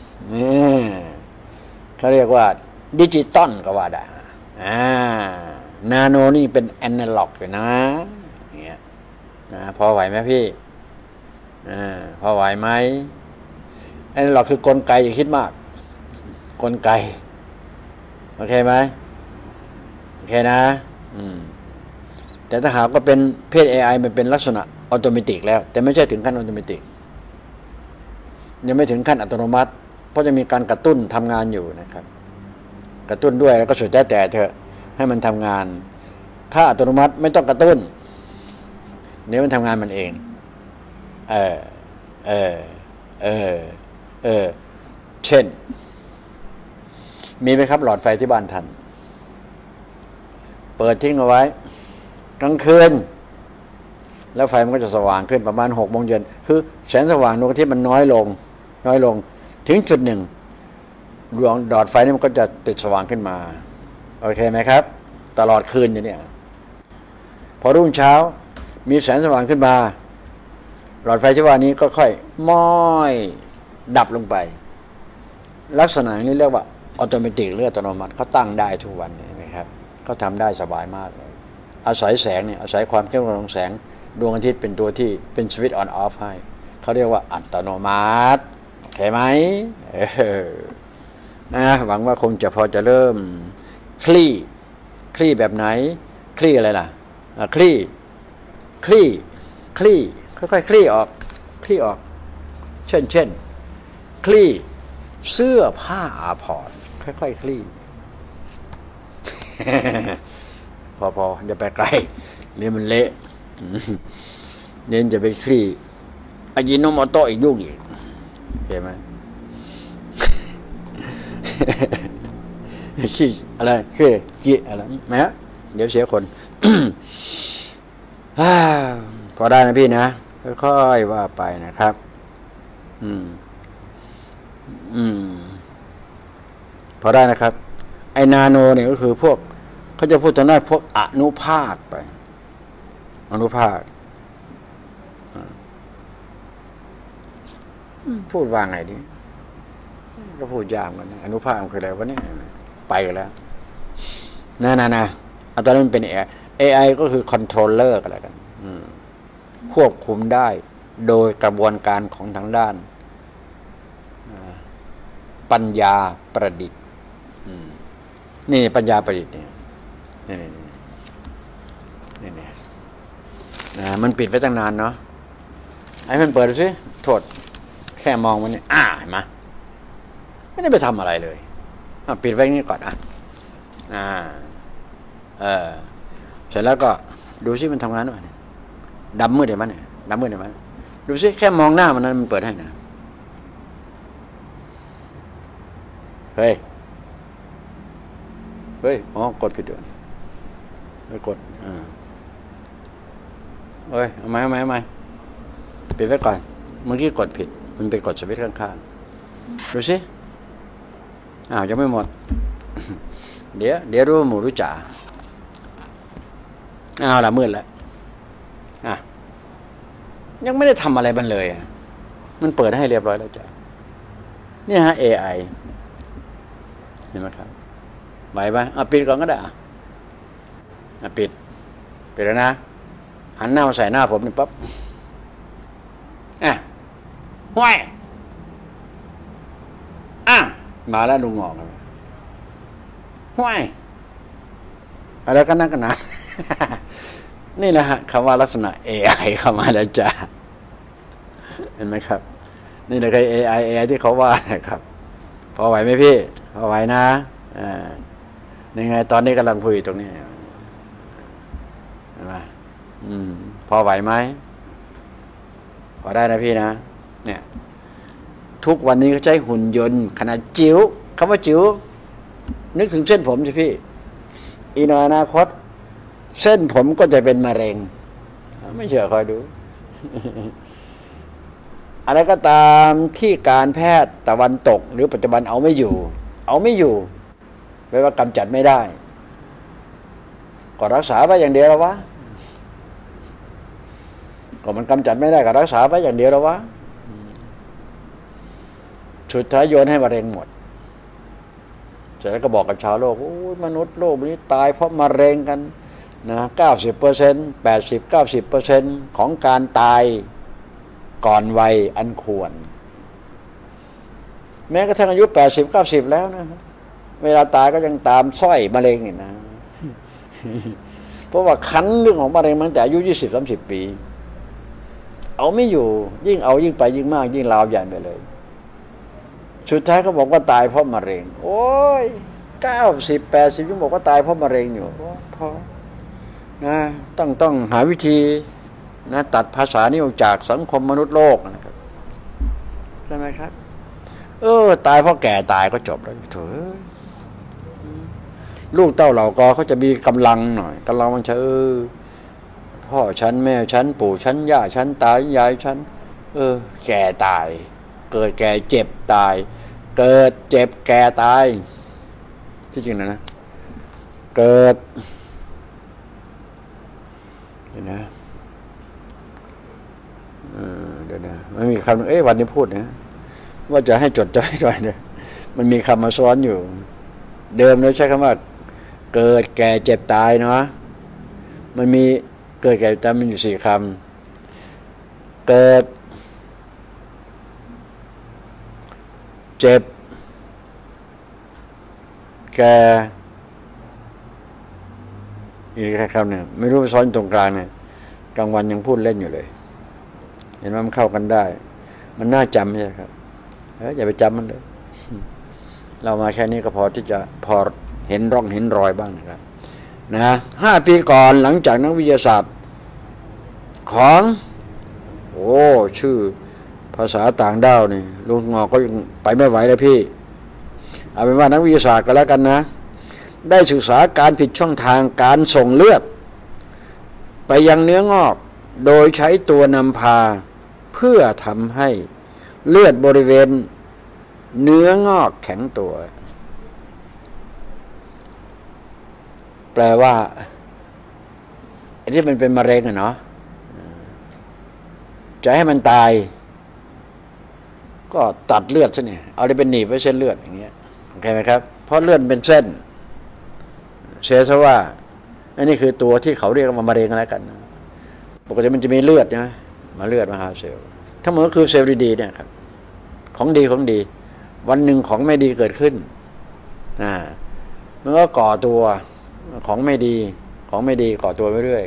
เขาเรียกว่าดิจิตอลก็ว่าได้นาโนนี่เป็นแอนาล็อกอยู่นะเนี่ยพอไหวไหมพี่พอไหวไหมแอนาล็อกคือกลไกอย่าคิดมากกลไกโอเคไหมโอเคนะแต่ถ้าหากว่าเป็นเพศ AI มันเป็นลักษณะออโตเมติกแล้วแต่ไม่ใช่ถึงขั้นออโตเมติกยังไม่ถึงขั้นอัตโนมัติเพราะจะมีการกระตุ้นทำงานอยู่นะครับกระตุ้นด้วยแล้วก็สุดแต่เถอะให้มันทำงานถ้าอัตโนมัติไม่ต้องกระตุ้นเดี๋ยวมันทำงานมันเองเช่นมีไหมครับหลอดไฟที่บ้านท่านเปิดทิ้งเอาไว้กลางคืนแล้วไฟมันก็จะสว่างขึ้นประมาณ6 โมงเย็นคือแสงสว่างดวงอาทิตย์มันน้อยลงถึงจุดหนึ่งดวงหลอดไฟนี่มันก็จะติดสว่างขึ้นมาโอเคไหมครับตลอดคืนอย่างนี้พอรุ่งเช้ามีแสงสว่างขึ้นมาหลอดไฟที่ว่านี้ก็ค่อยม้อยดับลงไปลักษณะนี้เรียกว่าออโตเมติกหรืออัตโนมัติเขาตั้งได้ทุกวันเห็นไหมครับเขาทำได้สบายมากเลยอาศัยแสงเนี่ยอาศัยความเข้มข้นของแสงดวงอาทิตย์เป็นตัวที่เป็นสวิตช์ออนออฟให้เขาเรียกว่าอัตโนมัติโอเคไหมหวังว่าคงจะพอจะเริ่มคลี่แบบไหนคลี่อะไรล่ะคลี่ค่อยๆคลี่ออกเช่นคลี่เสื้อผ้าอาภรณ์ค่อยๆคลี่พออย่าไปไกลเรียนมันเละเน้นจะไปคลี่อายิโนโมโตะอีกยุ่งอีกเห็นไหมขี้อะไรคือกี่อะไรไหมฮะเดี๋ยวเสียคนพอได้นะพี่นะค่อยๆว่าไปนะครับพอได้นะครับไอนาโนเนี่ยก็คือพวกเขาจะพูดทางด้านพวกอนุภาคไปอนุภาคพูดว่าไงดิก็พูดยากมันอนุภาคคืออะไรวะเนี่ยไปกันแล้วนะเอาตอนนั้นเป็น AI ก็คือคอนโทรลเลอร์กันแล้วกันควบคุมได้โดยกระบวนการของทางด้านปัญญาประดิษฐ์นี่ปัญญาประดิษฐ์เนี่ยนี่มันปิดไว้ตั้งนานเนาะไอ้มันเปิดดูสิโทษแค่มองมันเนี่ยเห็นไหมไม่ได้ไปทำอะไรเลยปิดไว้นี่ก่อนเสร็จแล้วก็ดูสิมันทำงานหรือเปล่าเนี่ยดำมืดเห็นไหมเนี่ยดำมืดเห็นไหมดูสิแค่มองหน้ามันนั้นมันเปิดให้นะเฮ้ยกดผิดด้วยไม่กดเฮ้ยเอาไหมปิดไว้ก่อนเมื่อกี้กดผิดมันไปกดสวิตช์ข้างๆดูสิยังไม่หมดเดี๋ยวรู้หมูรู้จ่าละมืดแล้วยังไม่ได้ทำอะไรมันเลยมันเปิดให้เรียบร้อยแล้วจ้ะนี่ฮะ AI เห็นไหมครับไหวไหมปิดก่อนก็ได้ปิดแล้วนะหันหน้ามาใส่หน้าผมนี่ปั๊บห้วยมาแล้วดูงอกกันห้วยอะไรกันนั่งกันนะ นี่แหละฮะคำว่าลักษณะ AI เข้ามาแล้วจ้ะเห็นไหมครับนี่แหละคือ AI ที่เขาว่านะครับพอไหวไหมพี่พอไหวนะยังไงตอนนี้กำลังคุยตรงนี้เห็นไหมพอไหวไหมพอได้นะพี่นะเนี่ยทุกวันนี้เขาใช้หุ่นยนต์ขนาดจิ๋วคำว่าจิ๋วนึกถึงเส้นผมสิพี่อีกหน่อยอนาคตเส้นผมก็จะเป็นมะเร็งไม่เชื่อคอยดู อะไรก็ตามที่การแพทย์ตะวันตกหรือปัจจุบันเอาไม่อยู่แปลว่ากำจัดไม่ได้ก็รักษาไปอย่างเดียวแล้ววะก็มันกำจัดไม่ได้ก็รักษาไปอย่างเดียวแล้ววะสุดท้ายโยนให้มะเร็งหมดเสร็จแล้วก็บอกกับชาวโลกโอ้ยมนุษย์โลกนี้ตายเพราะมะเร็งกันนะ90% 80-90% ของการตายก่อนวัยอันควรแม้กระทั่งอายุ80-90แล้วนะเวลาตายก็ยังตามสร้อยมะเร็งนี่นะ เพราะว่าคันเรื่องของมะเร็งมันแต่อายุ20-30 ปีเอาไม่อยู่ยิ่งเอายิ่งไปยิ่งมากยิ่งลาวใหญ่ไปเลยสุดท้ายเขาบอกว่าตายเพราะมะเร็งโอ้ย90-80ยังบอกว่าตายเพราะมะเร็งอยู่พอนะต้องหาวิธีนะตัดภาษานี้ออกจากสังคมมนุษย์โลกนะครับใช่ไหมครับตายเพราะแก่ตายก็จบแล้วเถอะลูกเต้าเหล่ากอเขาจะมีกำลังหน่อยกำลังมันจะพ่อฉันแม่ฉันปู่ฉันย่าฉันตายายฉันแก่ตายเกิดแก่เจ็บตายเกิดเจ็บแก่ตายที่จริงนะเกิดเดี๋ยวนะมันมีคำวันนี้พูดนะว่าจะให้จดไว้หน่อยเนี่ยมันมีคำมาซ้อนอยู่เดิมเราใช้คำว่าเกิดแก่เจ็บตายเนาะมันมีเกิดแก่ตายมันอยู่4 คำเกิดเจ็บแก่อีกคำเนี่ยไม่รู้ซ้อนตรงกลางเนี่ยกลางวันยังพูดเล่นอยู่เลยเห็นว่ามันเข้ากันได้มันน่าจำใช่ไหมครับอย่าไปจำมันเลยเรามาแค่นี้ก็พอที่จะพอเห็นร่องเห็นรอยบ้างนะครับนะ5 ปีก่อนหลังจากนักวิทยาศาสตร์ของชื่อภาษาต่างด้าวนี่ลุงงอกก็ยังไปไม่ไหวเลยพี่เอาเป็นว่านักวิทยาศาสตร์ก็แล้วกันนะได้ศึกษาการผิดช่องทางการส่งเลือดไปยังเนื้องอกโดยใช้ตัวนำพาเพื่อทำให้เลือดบริเวณเนื้องอกแข็งตัวแปลว่าไอ้ที่มันเป็นมะเร็งอะเนาะจะให้มันตายก็ตัดเลือดซะเนี่ยเอาอะไรเป็นหนีบไว้เส้นเลือดอย่างเงี้ยโอเคไหมครับเพราะเลือดเป็นเส้นเชื่อซะว่าอันนี้คือตัวที่เขาเรียกว่ามะเร็งกันแล้วกันปกติมันจะมีเลือดใช่ไหมมาเลือดมหาเซลล์ทั้งหมดก็คือเซลล์ดีๆเนี่ยครับของดีวันหนึ่งของไม่ดีเกิดขึ้นมันก็ก่อตัวของไม่ดีก่อตัวไปเรื่อย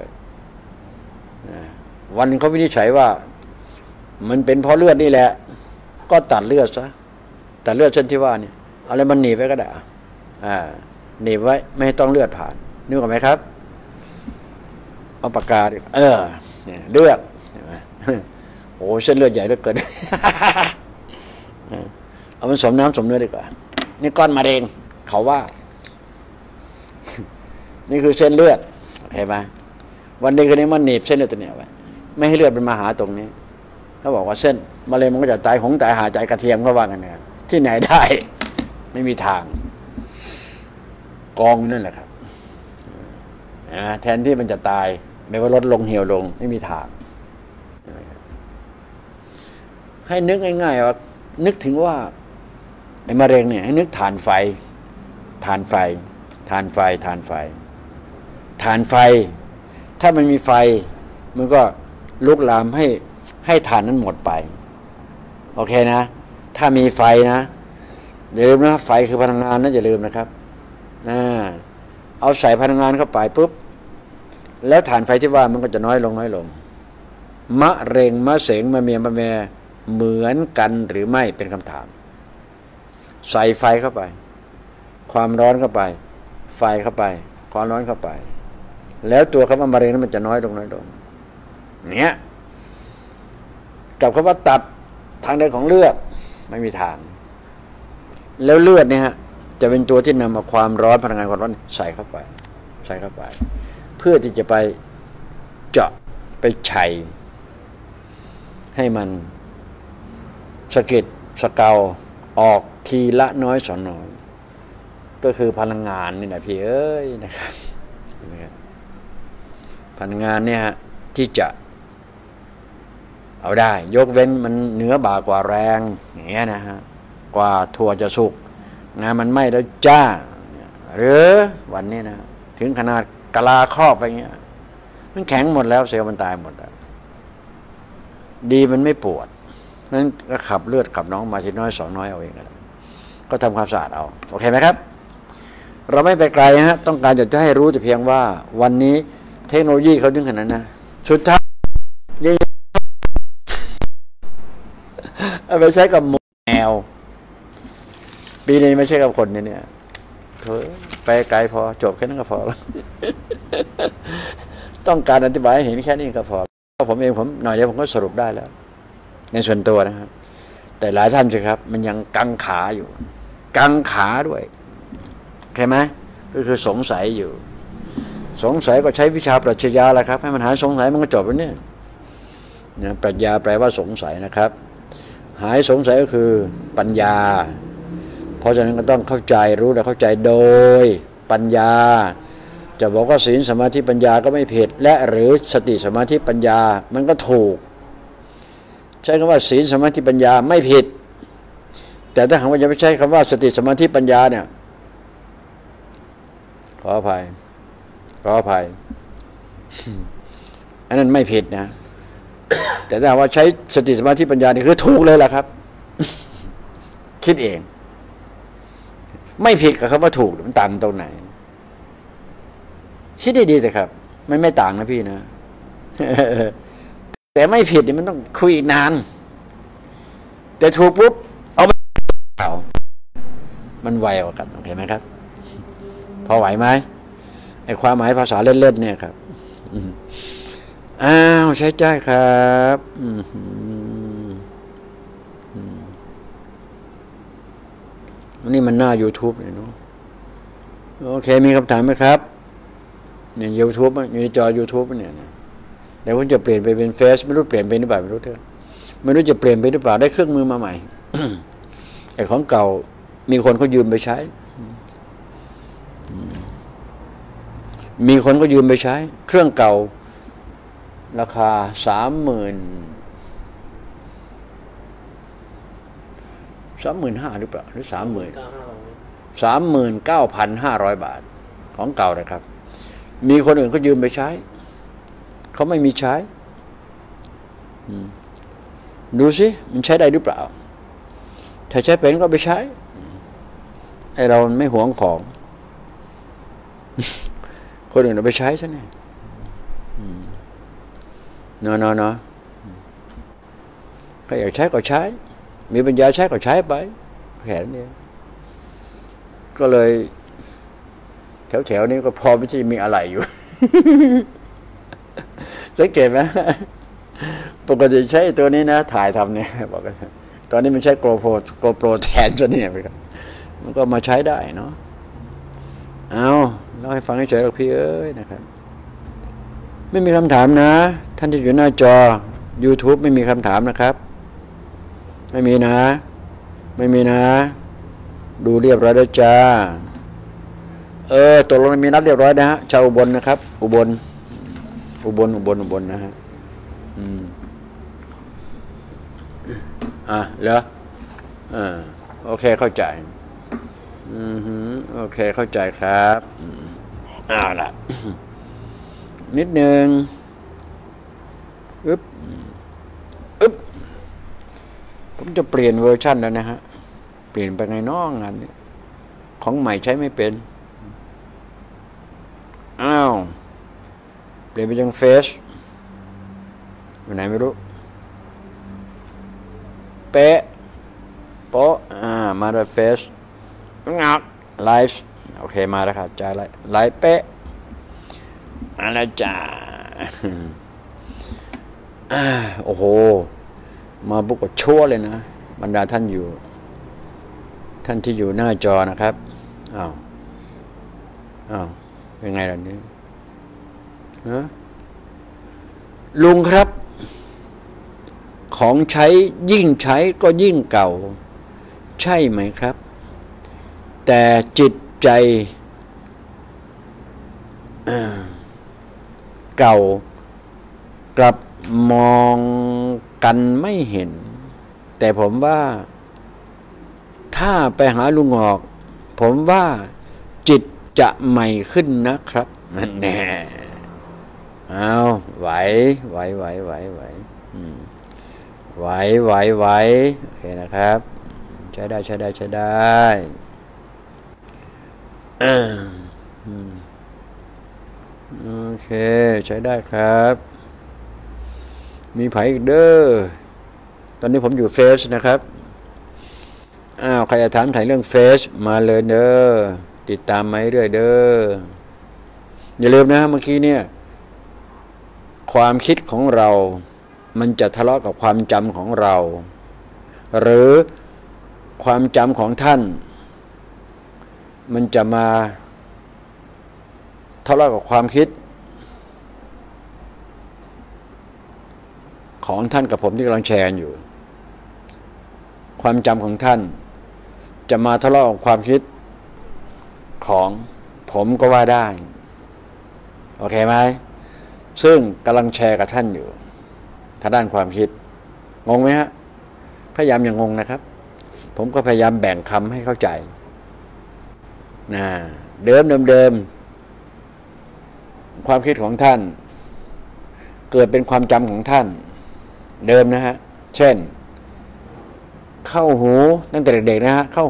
วันหนึ่งเขาวินิจฉัยว่ามันเป็นเพราะเลือดนี่แหละก็ตัดเลือดซะตัดเลือดเช่นที่ว่าเนี่ยเอาอะไรมันหนีบไว้ก็ได้หนีบไว้ไม่ให้ต้องเลือดผ่านนึกออกไหมครับเอาปากกาเนี่ยเลือดโอ้เส้นเลือดใหญ่เหลือเกิน เอามันสมน้ำสมเนื้อดีกว่านี่ก้อนมะเร็งเขาว่า นี่คือเส้นเลือดโอเคไหมวันนี้คืนนี้มันหนีบเส้นเลือดตัวเนี้ยไว้ไม่ให้เลือดมันมาหาตรงนี้เขาบอกว่าเส้นมะเร็งมันก็จะตายหงตายหาใจกระเทียมเขาว่ากันนะที่ไหนได้ไม่มีทางกองนั่นแหละครับแทนที่มันจะตายไม่ว่าลดลงเหี่ยวลงไม่มีทางให้นึกง่ายๆว่านึกถึงว่าไอ้มะเร็งเนี่ยให้นึกถ่านไฟถ้ามันมีไฟมันก็ลุกลามให้ถ่านนั้นหมดไปโอเคนะถ้ามีไฟนะอย่าลืมนะไฟคือพลังงานนะอย่าลืมนะครับเอาใส่พลังงานเข้าไปปุ๊บแล้วถ่านไฟที่ว่ามันก็จะน้อยลงมะเร็งมะเสงมะเมียมะแมเหมือนกันหรือไม่เป็นคำถามใส่ไฟเข้าไปความร้อนเข้าไปไฟเข้าไปความร้อนเข้าไปแล้วตัวคำว่ามะเร็งนั้นมันจะน้อยลงเนี่ยกับคำว่าตัดทางเดินของเลือดไม่มีทางแล้วเลือดเนี่ยฮะจะเป็นตัวที่นำเอาความร้อนพลังงานความร้อนใส่เข้าไปเพื่อที่จะไปเจาะไปไฉให้มันสะเก็ดสะเกาออกทีละน้อยสอนน้อยก็คือพลังงานนี่นะพี่เอ้ยนะครับพลังงานเนี่ยที่จะเอาได้ยกเว้นมันเหนือบ่ากว่าแรงอย่างเงี้ยนะฮะกว่าถั่วจะสุกงานมันไหม้แล้วจ้าหรือวันนี้นะถึงขนาดกะลาครอบไปเงี้ยมันแข็งหมดแล้วเซลล์มันตายหมดแล้วดีมันไม่ปวดนั้นก็ขับเลือดขับน้องมาทีน้อยสองน้อยเอาเองก็ทำความสะอาดเอาโอเคไหมครับเราไม่ไปไกลฮะต้องการจะให้รู้แต่เพียงว่าวันนี้เทคโนโลยีเขาถึงขนาดนั้นนะสุดท้ายเอาไปใช้กับแมวปีนี้ไม่ใช่กับคนเนี่ยเธอไปไกลพอจบแค่นั้นก็พอแล้วต้องการอธิบายให้เห็นแค่นี้ก็พอผมเองผมหน่อยเดียวผมก็สรุปได้แล้วในส่วนตัวนะครับแต่หลายท่านสิครับมันยังกังขาอยู่กังขาด้วยใช่ไหมก็คือสงสัยอยู่สงสัยก็ใช้วิชาปรัชญาแหละครับให้มันหายสงสัยมันก็จบแล้วเนี่ยปรัชญาแปลว่าสงสัยนะครับหายสงสัยก็คือปัญญาเพราะฉะนั้นก็ต้องเข้าใจรู้และเข้าใจโดยปัญญาจะบอกว่าศีลสมาธิปัญญาก็ไม่ผิดและหรือสติสมาธิปัญญามันก็ถูกใช้คำว่าศีลสมาธิปัญญาไม่ผิดแต่ถ้าหากว่าจะไม่ใช้คำว่าสติสมาธิปัญญาเนี่ยขออภัยอันนั้นไม่ผิดนะแต่ถ้าว่าใช้สติสมาธิปัญญานี่คือถูกเลยล่ะครับ คิดเองไม่ผิดกับคำว่าถูกมันต่างตรงไหนคิดได้ดีสิครับมันไม่ต่างนะพี่นะ แต่ไม่ผิดนี่มันต้องคุยอีกนานแต่ถูกปุ๊บเอาไปมันไวกว่ากันโอเคไหมครับพอไหวไหมไอ้ความหมายภาษาเล่นๆเนี่ยครับอ้าวใช้ได้ครับนี่มันหน้า YouTube เนี่ยเนาะโอเคมีคำถามไหมครับเนี่ย YouTube อยู่ในจอ YouTube เนี่ยเดี๋ยวผมจะเปลี่ยนไปเป็นเฟซไม่รู้เปลี่ยนไปหรือเปล่าไม่รู้เถอะไม่รู้จะเปลี่ยนไปหรือเปล่าได้เครื่องมือมาใหม่ ไอ้ของเก่ามีคนเขายืมไปใช้มีคนก็ยืมไปใช้เครื่องเก่าราคา35,000หรือเปล่าหรือ39,500 บาทของเก่านะครับมีคนอื่นก็ยืมไปใช้เขาไม่มีใช้ดูสิมันใช้ได้หรือเปล่าถ้าใช้เป็นก็ไปใช้ไอเราไม่หวงของคนอื่นเอาไปใช้ซะเนี่ยเนาะใครอยากใช้ก็ใช้มีปัญญาใช้ก็ใช้ไปแค่นั้นเองก็เลยแถวๆนี้ก็พอไม่ใช่มีอะไรอยู่ สังเกตไหมปกติใช้ตัวนี้นะถ่ายทำเนี่ยบอกกันตอนนี้มันใช้โกโปรแทนตัวนี้ไปครับมันก็มาใช้ได้เนาะเอาเล่าให้ฟังเฉยๆหรอกพี่เอ้ยนะครับไม่มีคำถามนะท่านที่อยู่หน้าจอ YouTube ไม่มีคำถามนะครับไม่มีนะดูเรียบร้อยแล้วจ้าตกลงมีนัดเรียบร้อยนะฮะชาวอุบลนะครับอุบลนะฮะเหรอโอเคเข้าใจโอเคเข้าใจครับเอาล่ะนิดนึงอึ๊บผมจะเปลี่ยนเวอร์ชันแล้วนะฮะเปลี่ยนไปไงน้องงานนี้ของใหม่ใช้ไม่เป็นเปลี่ยนไปยังเฟซอยู่ไหนไม่รู้เป๊ะโป๊ะมาด้วยเฟซงักไลฟ์โอเคมาแล้วครับจ่ายไลฟ์เป๊ะมาแล้วจ้าโอ้โหมาบุกกับชั่วเลยนะบรรดาท่านที่อยู่หน้าจอนะครับอ้าวเป็นไงล่ะนี่ลุงครับของใช้ยิ่งใช้ก็ยิ่งเก่าใช่ไหมครับแต่จิตใจเก่ากลับมองกันไม่เห็นแต่ผมว่าถ้าไปหาลุงออกผมว่าจิตจะใหม่ขึ้นนะครับนั่นแน่เอาไหวโอเคนะครับใช้ได้โอเคใช้ได้ครับมีไผอีกเด้อตอนนี้ผมอยู่เฟซนะครับใครจะถามถ่ายเรื่องเฟซมาเลยเด้อติดตามมาเรื่อยเด้ออย่าลืมนะเมื่อกี้เนี่ยความคิดของเรามันจะทะเลาะกับความจำของเราหรือความจำของท่านมันจะมาทะเลาะกับความคิดของท่านกับผมที่กำลังแชร์อยู่ความจำของท่านจะมาทะเลาะกับความคิดของผมก็ว่าได้โอเคไหมซึ่งกำลังแชร์กับท่านอยู่ทางด้านความคิดงงไหมฮะพยายามอย่างงงนะครับผมก็พยายามแบ่งคำให้เข้าใจเดิมความคิดของท่านเกิดเป็นความจำของท่านเดิมนะฮะเช่นเข้าหูตั้งแต่เด็กๆนะฮะเข้า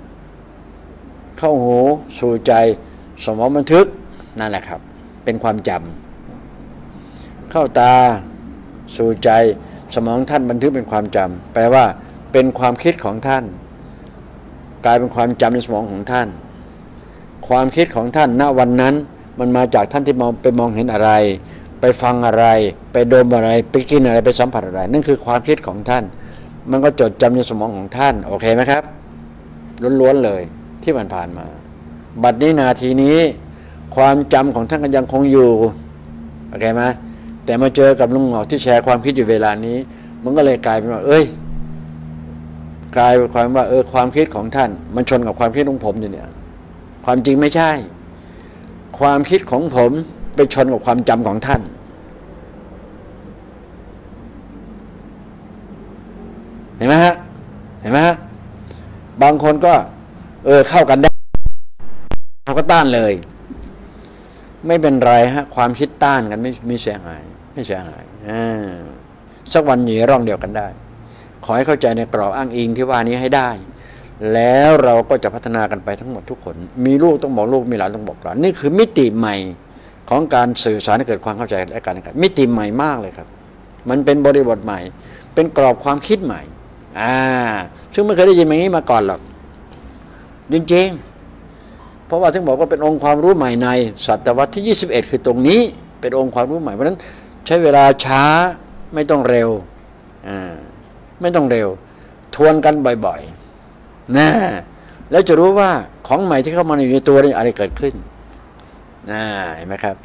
หูสู่ใจสมองบันทึกนั่นแหละครับเป็นความจำเข้าตาสู่ใจสมองท่านบันทึกเป็นความจำแปลว่าเป็นความคิดของท่านกลายเป็นความจำในสมองของท่านความคิดของท่านณวันนั้นมันมาจากท่านที่มองเห็นอะไรไปฟังอะไรไปดมอะไรไปกินอะไรไปสัมผัสอะไรนั่นคือความคิดของท่านมันก็จดจำในสมองของท่านโอเคไหมครับล้วนๆเลยที่มันผ่านมาบัดนี้นาทีนี้ความจำของท่านก็ยังคงอยู่โอเคไหมแต่มาเจอกับลุงหงอกที่แชร์ความคิดอยู่เวลานี้มันก็เลยกลายเป็นว่ากลายเป็นความว่าความคิดของท่านมันชนกับความคิดของผมอยู่เนี่ยความจริงไม่ใช่ความคิดของผมไปชนกับความจำของท่านเห็นไหมฮะบางคนก็เข้ากันได้เขาก็ต้านเลยไม่เป็นไรฮะความคิดต้านกันไม่เสียหายสักวันอยู่ในร่องเดียวกันได้ขอให้เข้าใจในกรอบอ้างอิงที่ว่านี้ให้ได้แล้วเราก็จะพัฒนากันไปทั้งหมดทุกคนมีลูกต้องบอกลูกมีหลานต้องบอกหลานนี่คือมิติใหม่ของการสื่อสารให้เกิดความเข้าใจและการกันมิติใหม่มากเลยครับมันเป็นบริบทใหม่เป็นกรอบความคิดใหม่ซึ่งไม่เคยได้ยินอย่างนี้มาก่อนหรอกจริงๆเพราะว่าถึงบอกว่าเป็นองค์ความรู้ใหม่ในศตวรรษที่21คือตรงนี้เป็นองค์ความรู้ใหม่เพราะฉะนั้นใช้เวลาช้าไม่ต้องเร็วไม่ต้องเร็วทวนกันบ่อยๆนะแล้วจะรู้ว่าของใหม่ที่เข้ามาอยู่ในตัวนี่อะไรเกิดขึ้นเห็นไหมครับ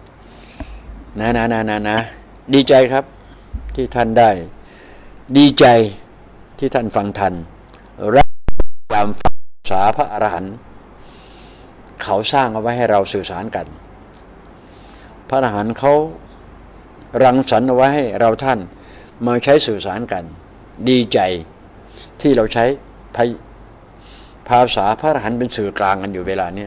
นะดีใจครับที่ท่านได้ดีใจที่ท่านฟังทันและตามฟังภาษาพระอรหันต์เขาสร้างเอาไว้ให้เราสื่อสารกันพระอรหันต์เขารังสรรค์เอาไว้ให้เราท่านมาใช้สื่อสารกันดีใจที่เราใช้ภาษาพระอรหันต์เป็นสื่อกลางกันอยู่เวลาเนี้ย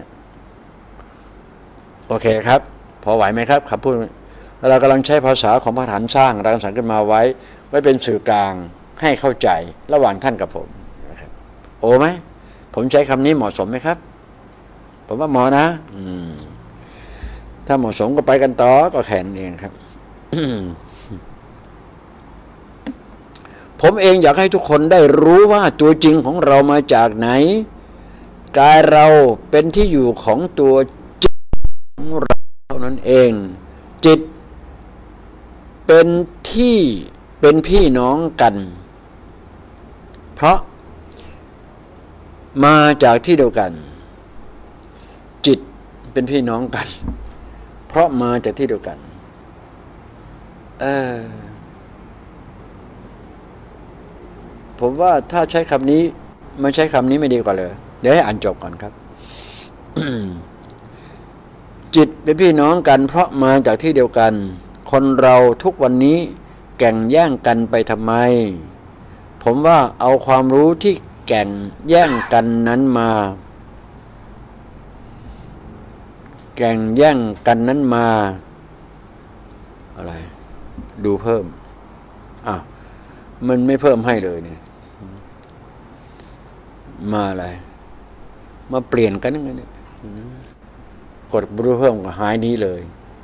โอเคครับพอไหวไหมครับคำพูดเรากำลังใช้ภาษาของพระอรหันต์สร้างรังสรรค์ขึ้นมาไว้เป็นสื่อกลางให้เข้าใจระหว่างท่านกับผมนะครับโอ้ไหมผมใช้คำนี้เหมาะสมไหมครับผมว่าเหมาะนะถ้าเหมาะสมก็ไปกันต่อก็แค่นั้นเองครับ ผมเองอยากให้ทุกคนได้รู้ว่าตัวจริงของเรามาจากไหนกายเราเป็นที่อยู่ของตัวจิตของเราเท่านั้นเองจิตเป็นพี่น้องกันเพราะมาจากที่เดียวกันจิตเป็นพี่น้องกันเพราะมาจากที่เดียวกันผมว่าถ้าใช้คำนี้ไม่ใช้คำนี้ไม่ดีกว่าเลยเดี๋ยวให้อ่านจบก่อนครับ จิตเป็นพี่น้องกันเพราะมาจากที่เดียวกันคนเราทุกวันนี้แข่งแย่งกันไปทำไมผมว่าเอาความรู้ที่แข่งแย่งกันนั้นมาอะไรดูเพิ่มมันไม่เพิ่มให้เลยเนี่ยมาอะไรมาเปลี่ยนกันยังไงเนี่ยกดดูเพิ่มก็หายนี้เลย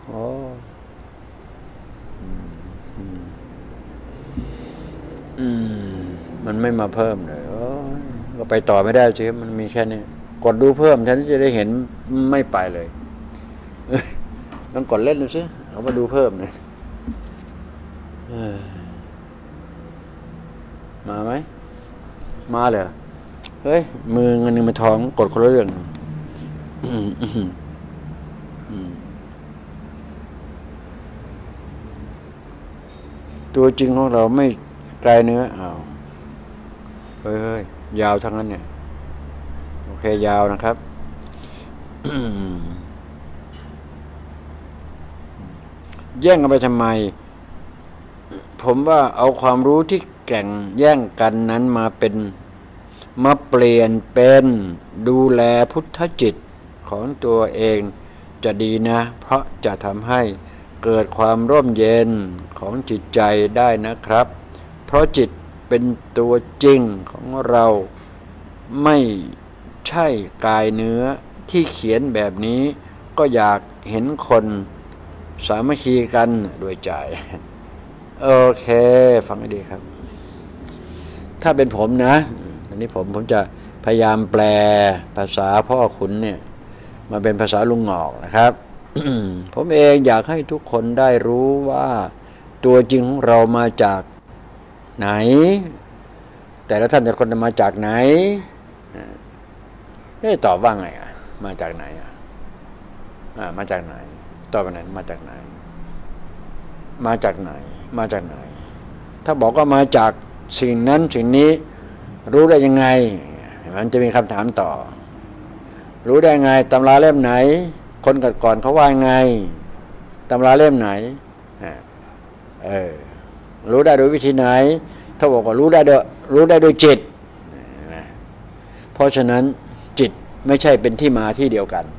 มันไม่มาเพิ่มเลยก็ไปต่อไม่ได้สิมันมีแค่นี้กดดูเพิ่มฉันจะได้เห็นไม่ไปเลยลองกดเล่นดูสิเอามาดูเพิ่มเลยมาไหมมาเลยเฮ้ยมือเงินมาท้องกดคนละเรื่องตัวจริงของเราไม่ไกลเนื้อเฮ้ยยาวทั้งนั้นเนี่ยโอเคยาวนะครับ แย่งกันไปทำไมผมว่าเอาความรู้ที่แข่งแย่งกันนั้นมาเปลี่ยนเป็นดูแลพุทธจิตของตัวเองจะดีนะเพราะจะทำให้เกิดความร่มเย็นของจิตใจได้นะครับเพราะจิตเป็นตัวจริงของเราไม่ใช่กายเนื้อที่เขียนแบบนี้ก็อยากเห็นคนสามัคคีกันด้วยใจโอเคฟังให้ดีครับถ้าเป็นผมนะอันนี้ผมจะพยายามแปลภาษาพ่อขุนเนี่ยมาเป็นภาษาลุงหงอกนะครับผมเองอยากให้ทุกคนได้รู้ว่าตัวจริงของเรามาจากไหนแต่ละท่านแต่ละคนมาจากไหนตอบว่าไงมาจากไหนมาจากไหนตอบว่าไหนมาจากไหนมาจากไหนมาจากไหนถ้าบอกว่ามาจากสิ่งนั้นสิ่งนี้รู้ได้ยังไงมันจะมีคำถามต่อรู้ได้ไงตำราเล่มไหนคนก่อนเขาว่าไงตำราเล่มไหนรู้ได้โดยวิธีไหนถ้าบอกว่ารู้ได้โดยจิตเพราะฉะนั้นจิตไม่ใช่เป็นที่มาที่เดียวกัน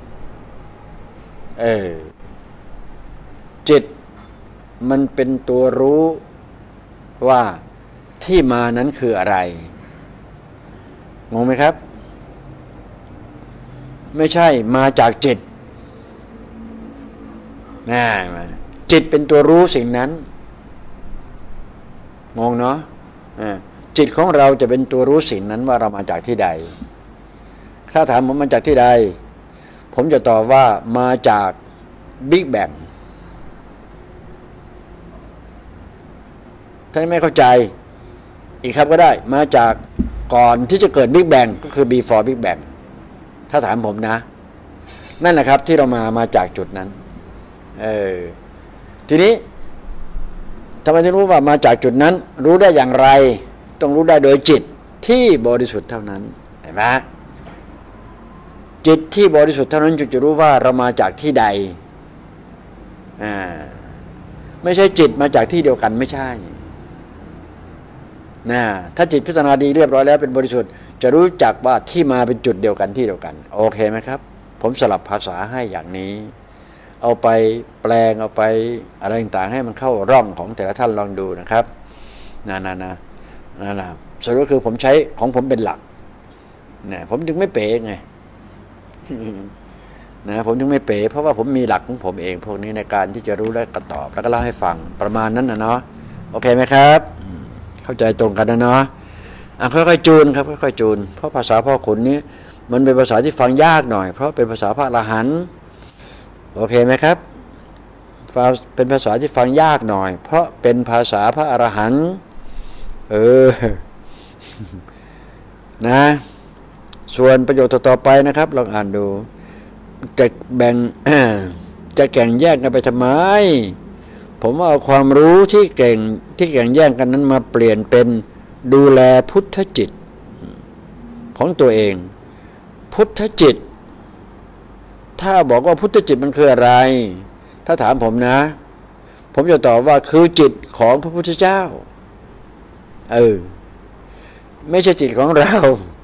จิตมันเป็นตัวรู้ว่าที่มานั้นคืออะไรงงไหมครับไม่ใช่มาจากจิตจิตเป็นตัวรู้สิ่งนั้นงงเนาะจิตของเราจะเป็นตัวรู้สิ่งนั้นว่าเรามาจากที่ใดถ้าถามผมมาจากที่ใดผมจะตอบว่ามาจากบิ๊กแบงถ้าไม่เข้าใจอีกครับก็ได้มาจากก่อนที่จะเกิดบิ๊กแบงก็คือ before big bang ถ้าถามผมนะนั่นแหละครับที่เรามาจากจุดนั้นทีนี้ทำไมถึงรู้ว่ามาจากจุดนั้นรู้ได้อย่างไรต้องรู้ได้โดยจิตที่บริสุทธิ์เท่านั้นเห็นไหมจิตที่บริสุทธิ์เท่านั้นจึงจะรู้ว่าเรามาจากที่ใดไม่ใช่จิตมาจากที่เดียวกันไม่ใช่ถ้าจิตพิจารณาดีเรียบร้อยแล้วเป็นบริสุทธิ์จะรู้จักว่าที่มาเป็นจุดเดียวกันที่เดียวกันโอเคไหมครับผมสลับภาษาให้อย่างนี้เอาไปแปลงเอาไปอะไรต่างๆให้มันเข้าร่องของแต่ละท่านลองดูนะครับนะสรุปคือผมใช้ของผมเป็นหลักผมจึงไม่เป๋ไงผมจึงไม่เป๋เพราะว่าผมมีหลักของผมเองพวกนี้ในการที่จะรู้และกระตอบแล้วก็เล่าให้ฟังประมาณนั้นเนาะโอเคไหมครับเข้าใจตรงกันนะเนาะค่อยๆจูนครับค่อยๆจูนเพราะภาษาพ่อขุนนี้มันเป็นภาษาที่ฟังยากหน่อยเพราะเป็นภาษาพระอรหันต์โอเคไหมครับเป็นภาษาที่ฟังยากหน่อยเพราะเป็นภาษาพระอรหันต์นะส่วนประโยคต่อไปนะครับลองอ่านดูจะแบ่ง จะแข่งแยกกันไปทำไมผมว่าเอาความรู้ที่แข่งแย่งกันนั้นมาเปลี่ยนเป็นดูแลพุทธจิตของตัวเองพุทธจิตถ้าบอกว่าพุทธจิตมันคืออะไรถ้าถามผมนะผมจะตอบว่าคือจิตของพระพุทธเจ้าไม่ใช่จิตของเรา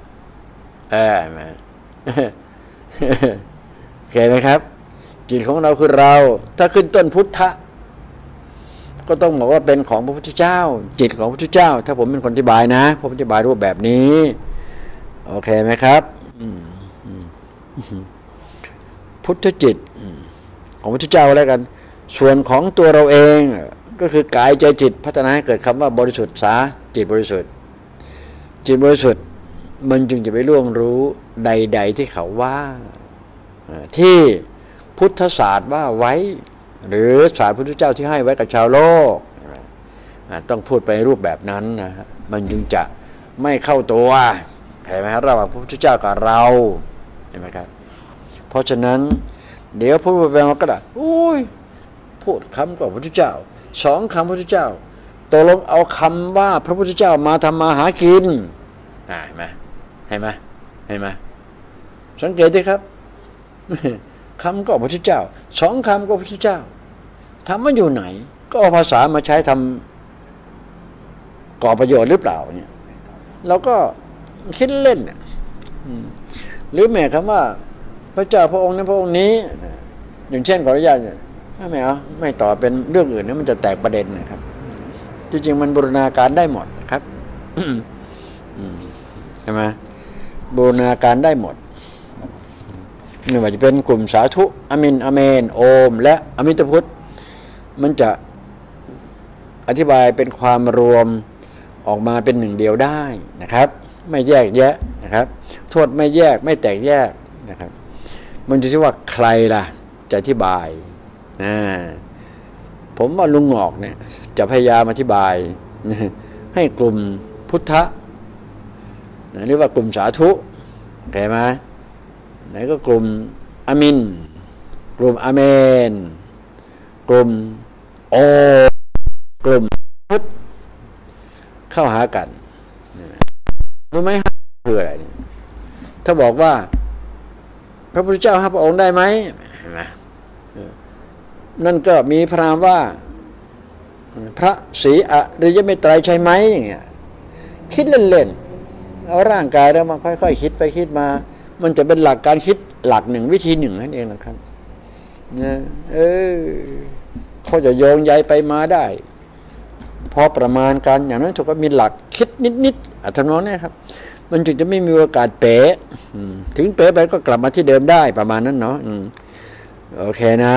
เข้าใจไหมครับจิตของเราคือเราถ้าขึ้นต้นพุทธะก็ต้องบอกว่าเป็นของพระพุทธเจ้าจิตของพระพุทธเจ้าถ้าผมเป็นคนอธิบายนะผมอธิบายรูปแบบนี้โอเคไหมครับพุทธจิตของพระพุทธเจ้าแล้วกันส่วนของตัวเราเองก็คือกายใจจิตพัฒนาให้เกิดคำว่าบริสุทธิ์จิตบริสุทธิ์จิตบริสุทธิ์มันจึงจะไปล่วงรู้ใดๆที่เขาว่าที่พุทธศาสตร์ว่าไว้หรือศาสตร์พุทธเจ้าที่ให้ไว้กับชาวโลกต้องพูดไปรูปแบบนั้นนะมันจึงจะไม่เข้าตัวเห็นไหมครับระหว่างพระพุทธเจ้ากับเราเห็นไหมครับเพราะฉะนั้นเดี๋ยวพูดไปมาก็ได้พูดคำกว่าพระพุทธเจ้าสองคำพระพุทธเจ้าตกลงเอาคำว่าพระพุทธเจ้ามาทำมาหากินเห็นไหมสังเกตดิครับคำก็พระพุทธเจ้าสองคำก็พระพุทธเจ้าทำมันอยู่ไหนก็เอาภาษามาใช้ทำก่อประโยชน์หรือเปล่าเนี่ยเราก็คิดเล่นหรือแม้คำว่าพระเจ้าพระองค์นั้นพระองค์นี้อย่างเช่นขออนุญาตไม่ต่อเป็นเรื่องอื่นนะมันจะแตกประเด็นนะครับจริงๆมันบูรณาการได้หมดนะครับใช่ไหมบูรณาการได้หมดไม่ว่าจะเป็นกลุ่มสาธุอามินอาเมนโอมและอมิตพุทธมันจะอธิบายเป็นความรวมออกมาเป็นหนึ่งเดียวได้นะครับไม่แยกแยะนะครับโทษไม่แยกไม่แตกแยกนะครับมันจะชื่อว่าใครล่ะจะอธิบายผมว่าลุงหงอกเนี่ยจะพยายามอธิบายให้กลุ่มพุทธะหรือว่ากลุ่มสาธุเข้าใจไหมไหนก็กลุ่มอามินกลุ่มอาเมนกลุ่มโอกลุ่มพุทธเข้าหากันรู้ไหมคืออะไรนี่ถ้าบอกว่าพระพุทธเจ้าห้าพระองค์ได้ไหมเห็นไหมนั่นก็มีพระนามว่าพระศรีอริยเมตไตรใช่ไหมอย่างเงี้ยคิดเล่นๆเอาร่างกายแล้วมาค่อยๆคิดไปคิดมามันจะเป็นหลักการคิดหลักหนึ่งวิธีหนึ่งนั่นเองนะครับนะเขาจะโยงใยไปมาได้พอประมาณกันอย่างนั้นถูกก็มีหลักคิดนิดๆทำนองนี้ครับมันจึงจะไม่มีโอกาสเป๋ถึงเป๋ไปก็กลับมาที่เดิมได้ประมาณนั้นเนาะโอเคนะ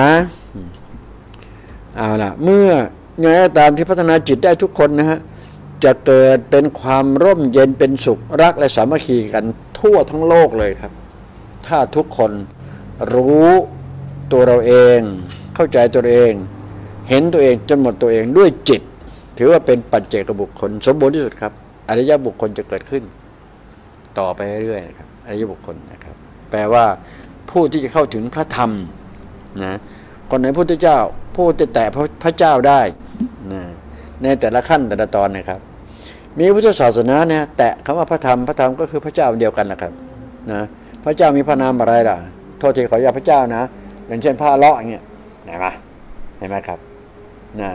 เอาล่ะเมื่อไงก็ตามที่พัฒนาจิตได้ทุกคนนะฮะจะเกิดเป็นความร่มเย็นเป็นสุขรักและสามัคคีกันทั่วทั้งโลกเลยครับถ้าทุกคนรู้ตัวเราเองเข้าใจตัวเองเห็นตัวเองจนหมดตัวเองด้วยจิตถือว่าเป็นปัจเจกบุคคลสมบูรณ์ที่สุดครับอริยบุคคลจะเกิดขึ้นต่อไปเรื่อยๆนะครับอริยบุคคลนะครับแปลว่าผู้ที่จะเข้าถึงพระธรรมนะคนไหนพระพุทธเจ้าผู้จะแตะพระเจ้าได้นะในแต่ละขั้นแต่ละตอนนะครับมีพุทธศาสนาเนี่ยแตะคำว่าพระธรรมก็คือพระเจ้าเดียวกันนะครับนะพระเจ้ามีพระนามอะไรล่ะโทษทีขออนุญาตพระเจ้านะอย่างเช่นพระเลาะอย่างเงี้ยเห็นไหมครับนะ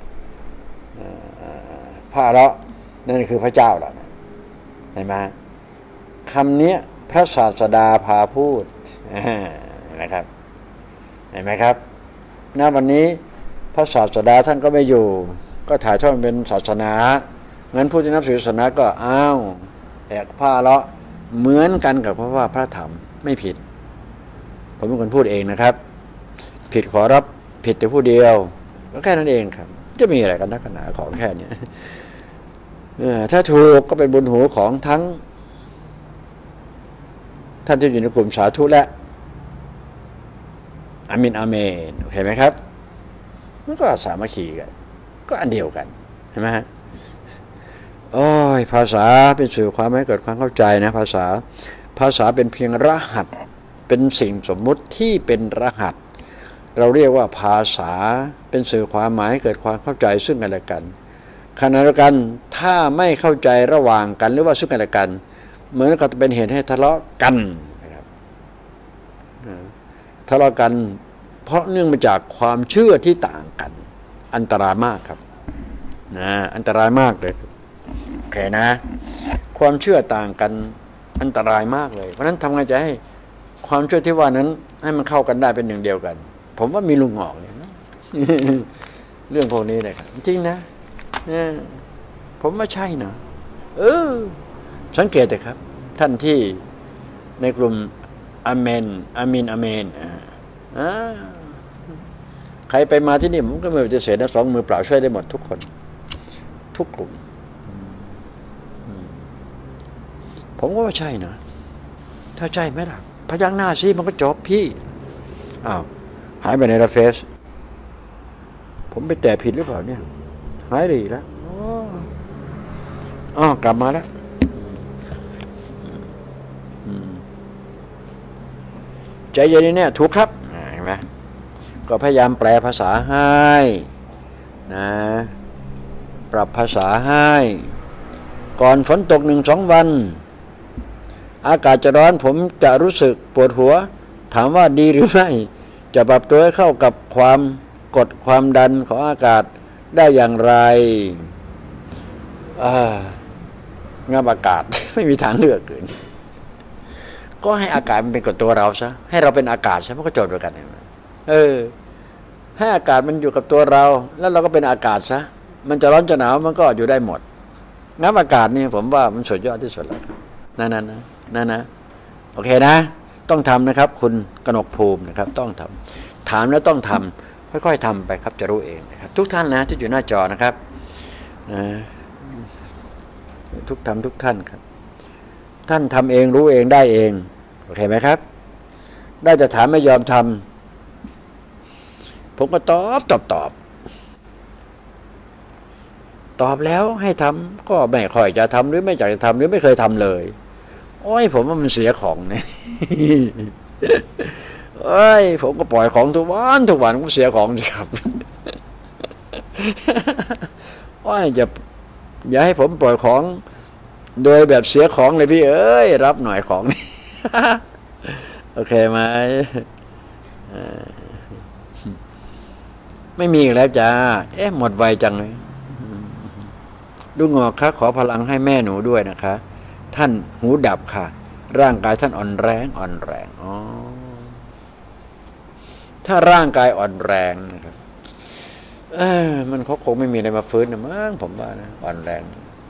พระเลาะนั่นคือพระเจ้าล่ะเห็นไหมคำนี้พระศาสดาพาพูดนะครับเห็นไหมครับณวันนี้พระศาสดาท่านก็ไม่อยู่ก็ถ่ายทอดเป็นศาสนางั้นผู้ที่นับถือศาสนาก็แอกผ้าเลาะเหมือนกันกับเพราะว่าพระธรรมไม่ผิดผมเป็นคนพูดเองนะครับผิดขอรับผิดแต่ผู้เดียวก็แค่นั้นเองครับจะมีอะไรกันนักหนาของแค่นี้ถ้าถูกก็เป็นบุญหูของทั้งท่านที่อยู่ในกลุ่มสาธุและอามินอาเมนโอเคไหมครับมันก็สามัคคีกันก็อันเดียวกันเห็นไหมฮะโอ้ยภาษาเป็นสื่อความให้เกิดความเข้าใจนะภาษาเป็นเพียงรหัสเป็นสิ่งสมมุติที่เป็นรหัสเราเรียกว่าภาษาเป็นสื่อความหมายให้เกิดความเข้าใจซึ่งกันและกันขณะเดียวกันถ้าไม่เข้าใจระหว่างกันหรือว่าซึ่งกันและกันเหมือนกับเป็นเหตุให้ทะเลาะกันนะครับทะเลาะกันเพราะเนื่องมาจากความเชื่อที่ต่างกันอันตรายมากครับนะอันตรายมากเลยโอเคนะความเชื่อต่างกันอันตรายมากเลยเพราะฉะนั้นทำไงจะให้ความเชื่อที่ว่านั้นให้มันเข้ากันได้เป็นหนึ่งเดียวกันผมว่ามีลุงหงอกเลยนะ เรื่องพวกนี้เลยครับจริงนะผมว่าใช่นะสังเกตเลยครับท่านที่ในกลุ่มอาเมนอามินอาเมนใครไปมาที่นี่ผมก็ไม่ปฏิเสธนะ2 มือเปล่าช่วยได้หมดทุกคนทุกกลุ่มผมก็ว่าใช่นะถ้าใช่ไหมล่ะพยักหน้าซิมันก็จบพี่หายไปในระเฟซผมไปแตะผิดหรือเปล่าเนี่ยหายดีแล้วกลับมาแล้วใจเย็นเนี่ยถูกครับเห็นไหมก็พยายามแปลภาษาให้นะปรับภาษาให้ก่อนฝนตก1-2 วันอากาศจะร้อนผมจะรู้สึกปวดหัวถามว่าดีหรือไม่จะปรับตัวให้เข้ากับความกดความดันของอากาศได้อย่างไรงับอากาศ ไม่มีทางเลือกอื่นก็ให้อากาศมันเป็นกับตัวเราซะให้เราเป็นอากาศซะมันก็จบด้วยกันให้อากาศมันอยู่กับตัวเราแล้วเราก็เป็นอากาศซะมันจะร้อนจะหนาวมันก็อยู่ได้หมดงับอากาศนี่ผมว่ามันสุดยอดที่สุดแล้วนั่นนะโอเคนะต้องทำนะครับคุณกนกภูมินะครับต้องทำถามแล้วต้องทำค่อยๆทำไปครับจะรู้เองนะครับทุกท่านนะที่อยู่หน้าจอนะครับทุกท่านครับท่านทำเองรู้เองได้เองโอเคไหมครับได้จะถามไม่ยอมทผมก็ตอบแล้วให้ทำก็ไม่ค่อยจะทำหรือไม่อยากจะทำหรือไม่เคยทำเลยโอ้ยผมว่ามันเสียของเนี่ยเอ้ยผมก็ปล่อยของทุกวันก็เสียของสิครับว่าอย่าให้ผมปล่อยของโดยแบบเสียของเลยพี่เอ้ยรับหน่อยของนี่ โอเคไหมไม่มีอีกแล้วจ้าหมดไวจังเลยลุงงอกคะขอพลังให้แม่หนูด้วยนะคะท่านหูดับค่ะร่างกายท่านอ่อนแรงอ๋อถ้าร่างกายอ่อนแรงนะครับมันเขาคงไม่มีอะไรมาฟื้นนะมั้งผมว่านะอ่อนแรง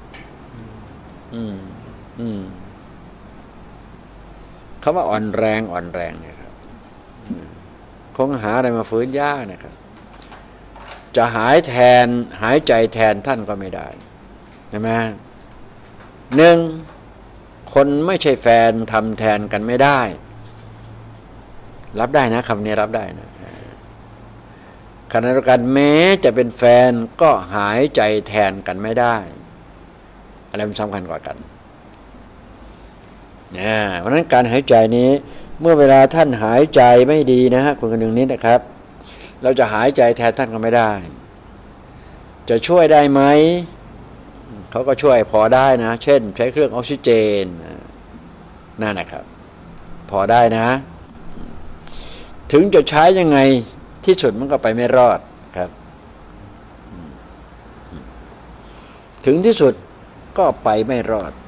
คำว่าอ่อนแรงเนี่ยครับคงหาอะไรมาฟื้นยากนะครับจะหายใจแทนท่านก็ไม่ได้ใช่ไหมหนึ่งคนไม่ใช่แฟนทำแทนกันไม่ได้รับได้นะคำนี้รับได้นะขณะเดียวกันแม้จะเป็นแฟนก็หายใจแทนกันไม่ได้อะไรมันสำคัญกว่ากันเพราะนั้นการหายใจนี้เมื่อเวลาท่านหายใจไม่ดีนะฮะคนคนหนึ่งนี้นะครับเราจะหายใจแทนท่านก็ไม่ได้จะช่วยได้ไหมเขาก็ช่วยพอได้นะเช่นใช้เครื่องออกซิเจนนั่นนะครับพอได้นะถึงจะใช้ยังไงที่สุดมันก็ไปไม่รอดครับถึงที่สุดก็ไปไม่รอด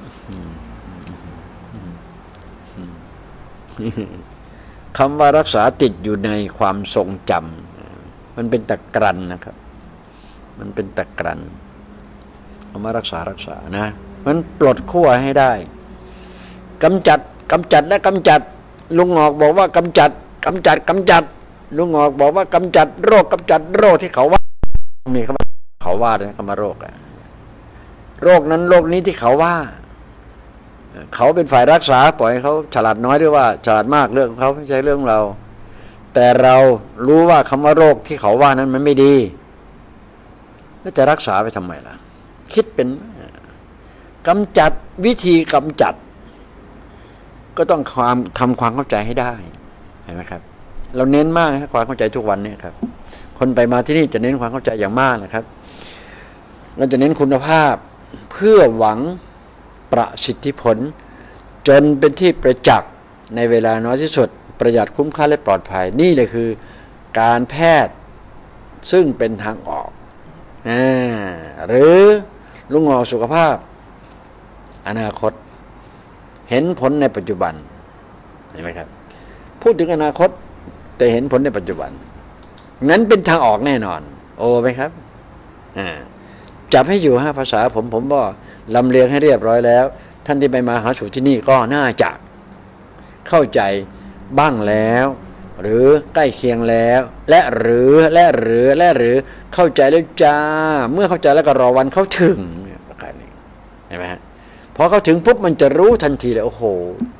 คำว่ารักษาติดอยู่ในความทรงจำมันเป็นตะกรันนะครับมันเป็นตะกรันคำว่ารักษานะมันปลดขั้วให้ได้กำจัดและกำจัดลุงงอกบอกว่ากำจัดลุงงอกบอกว่ากำจัดโรคที่เขาว่ามีคำว่าเขาว่าด้วยคำว่าโรคนั้นโรคนี้ที่เขาว่าเขาเป็นฝ่ายรักษาปล่อยให้เขาฉลาดน้อยหรือว่าฉลาดมากเรื่องของเขาไม่ใช่เรื่องเราแต่เรารู้ว่าคำว่าโรคที่เขาว่านั้นมันไม่ดีแล้วจะรักษาไปทำไมล่ะคิดเป็นกำจัดวิธีกำจัดก็ต้องทำความเข้าใจให้ได้เห็นไหมครับเราเน้นมากนะความเข้าใจทุกวันเนี่ยครับคนไปมาที่นี่จะเน้นความเข้าใจอย่างมากนะครับเราจะเน้นคุณภาพเพื่อหวังประสิทธิผลจนเป็นที่ประจักษ์ในเวลาน้อยที่สุดประหยัดคุ้มค่าและปลอดภัยนี่เลยคือการแพทย์ซึ่งเป็นทางออกหรือลุงงอกสุขภาพอนาคตเห็นผลในปัจจุบันเห็นไหมครับพูดถึงอนาคตแต่เห็นผลในปัจจุบันงั้นเป็นทางออกแน่นอนโอ้ไหมครับจับให้อยู่ภาษาผมก็ลำเลียงให้เรียบร้อยแล้วท่านที่ไปมาหาสู่ที่นี่ก็น่าจะเข้าใจบ้างแล้วหรือใกล้เคียงแล้วและหรือเข้าใจแล้วจ้าเมื่อเข้าใจแล้วก็รอวันเข้าถึงประการนี้เห็นไหมฮะพอเข้าถึงปุ๊บมันจะรู้ทันทีเลยโอ้โห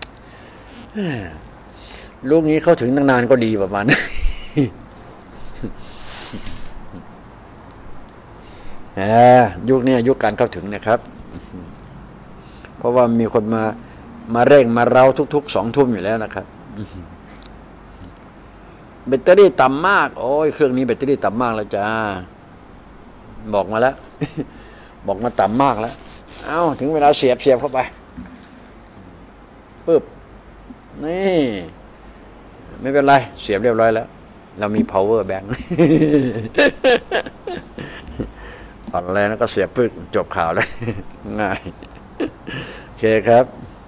ลูกนี้เข้าถึงตั้งนานก็ดีประมาณยุคนี้ยุคการเข้าถึงนะครับเพราะว่ามีคนมาเร่งมาเร้าทุกๆ2 ทุ่มอยู่แล้วนะครับแบตเตอรี่ต่ำมากโอ้ยเครื่องนี้แบตเตอรี่ต่ำมากแล้วจ้าบอกมาแล้ว บอกมาต่ำมากแล้วถึงเวลาเสียบเข้าไปปึ๊บนี่ไม่เป็นไรเสียบเรียบร้อยแล้วเรามี power bank ตอนแรกก็เสียบปึ๊บจบข่าวเลยง่ายโอเคครับ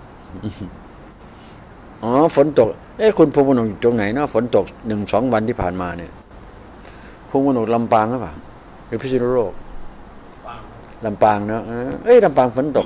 ฝนตกคุณภูมินอยู่ตรงไหนเนาะฝนตก 1-2 วันที่ผ่านมาเนี่ยภูมินลำปางหรือเปล่าหรือพิษณุโลกลำปางเนาะลำปางฝนตก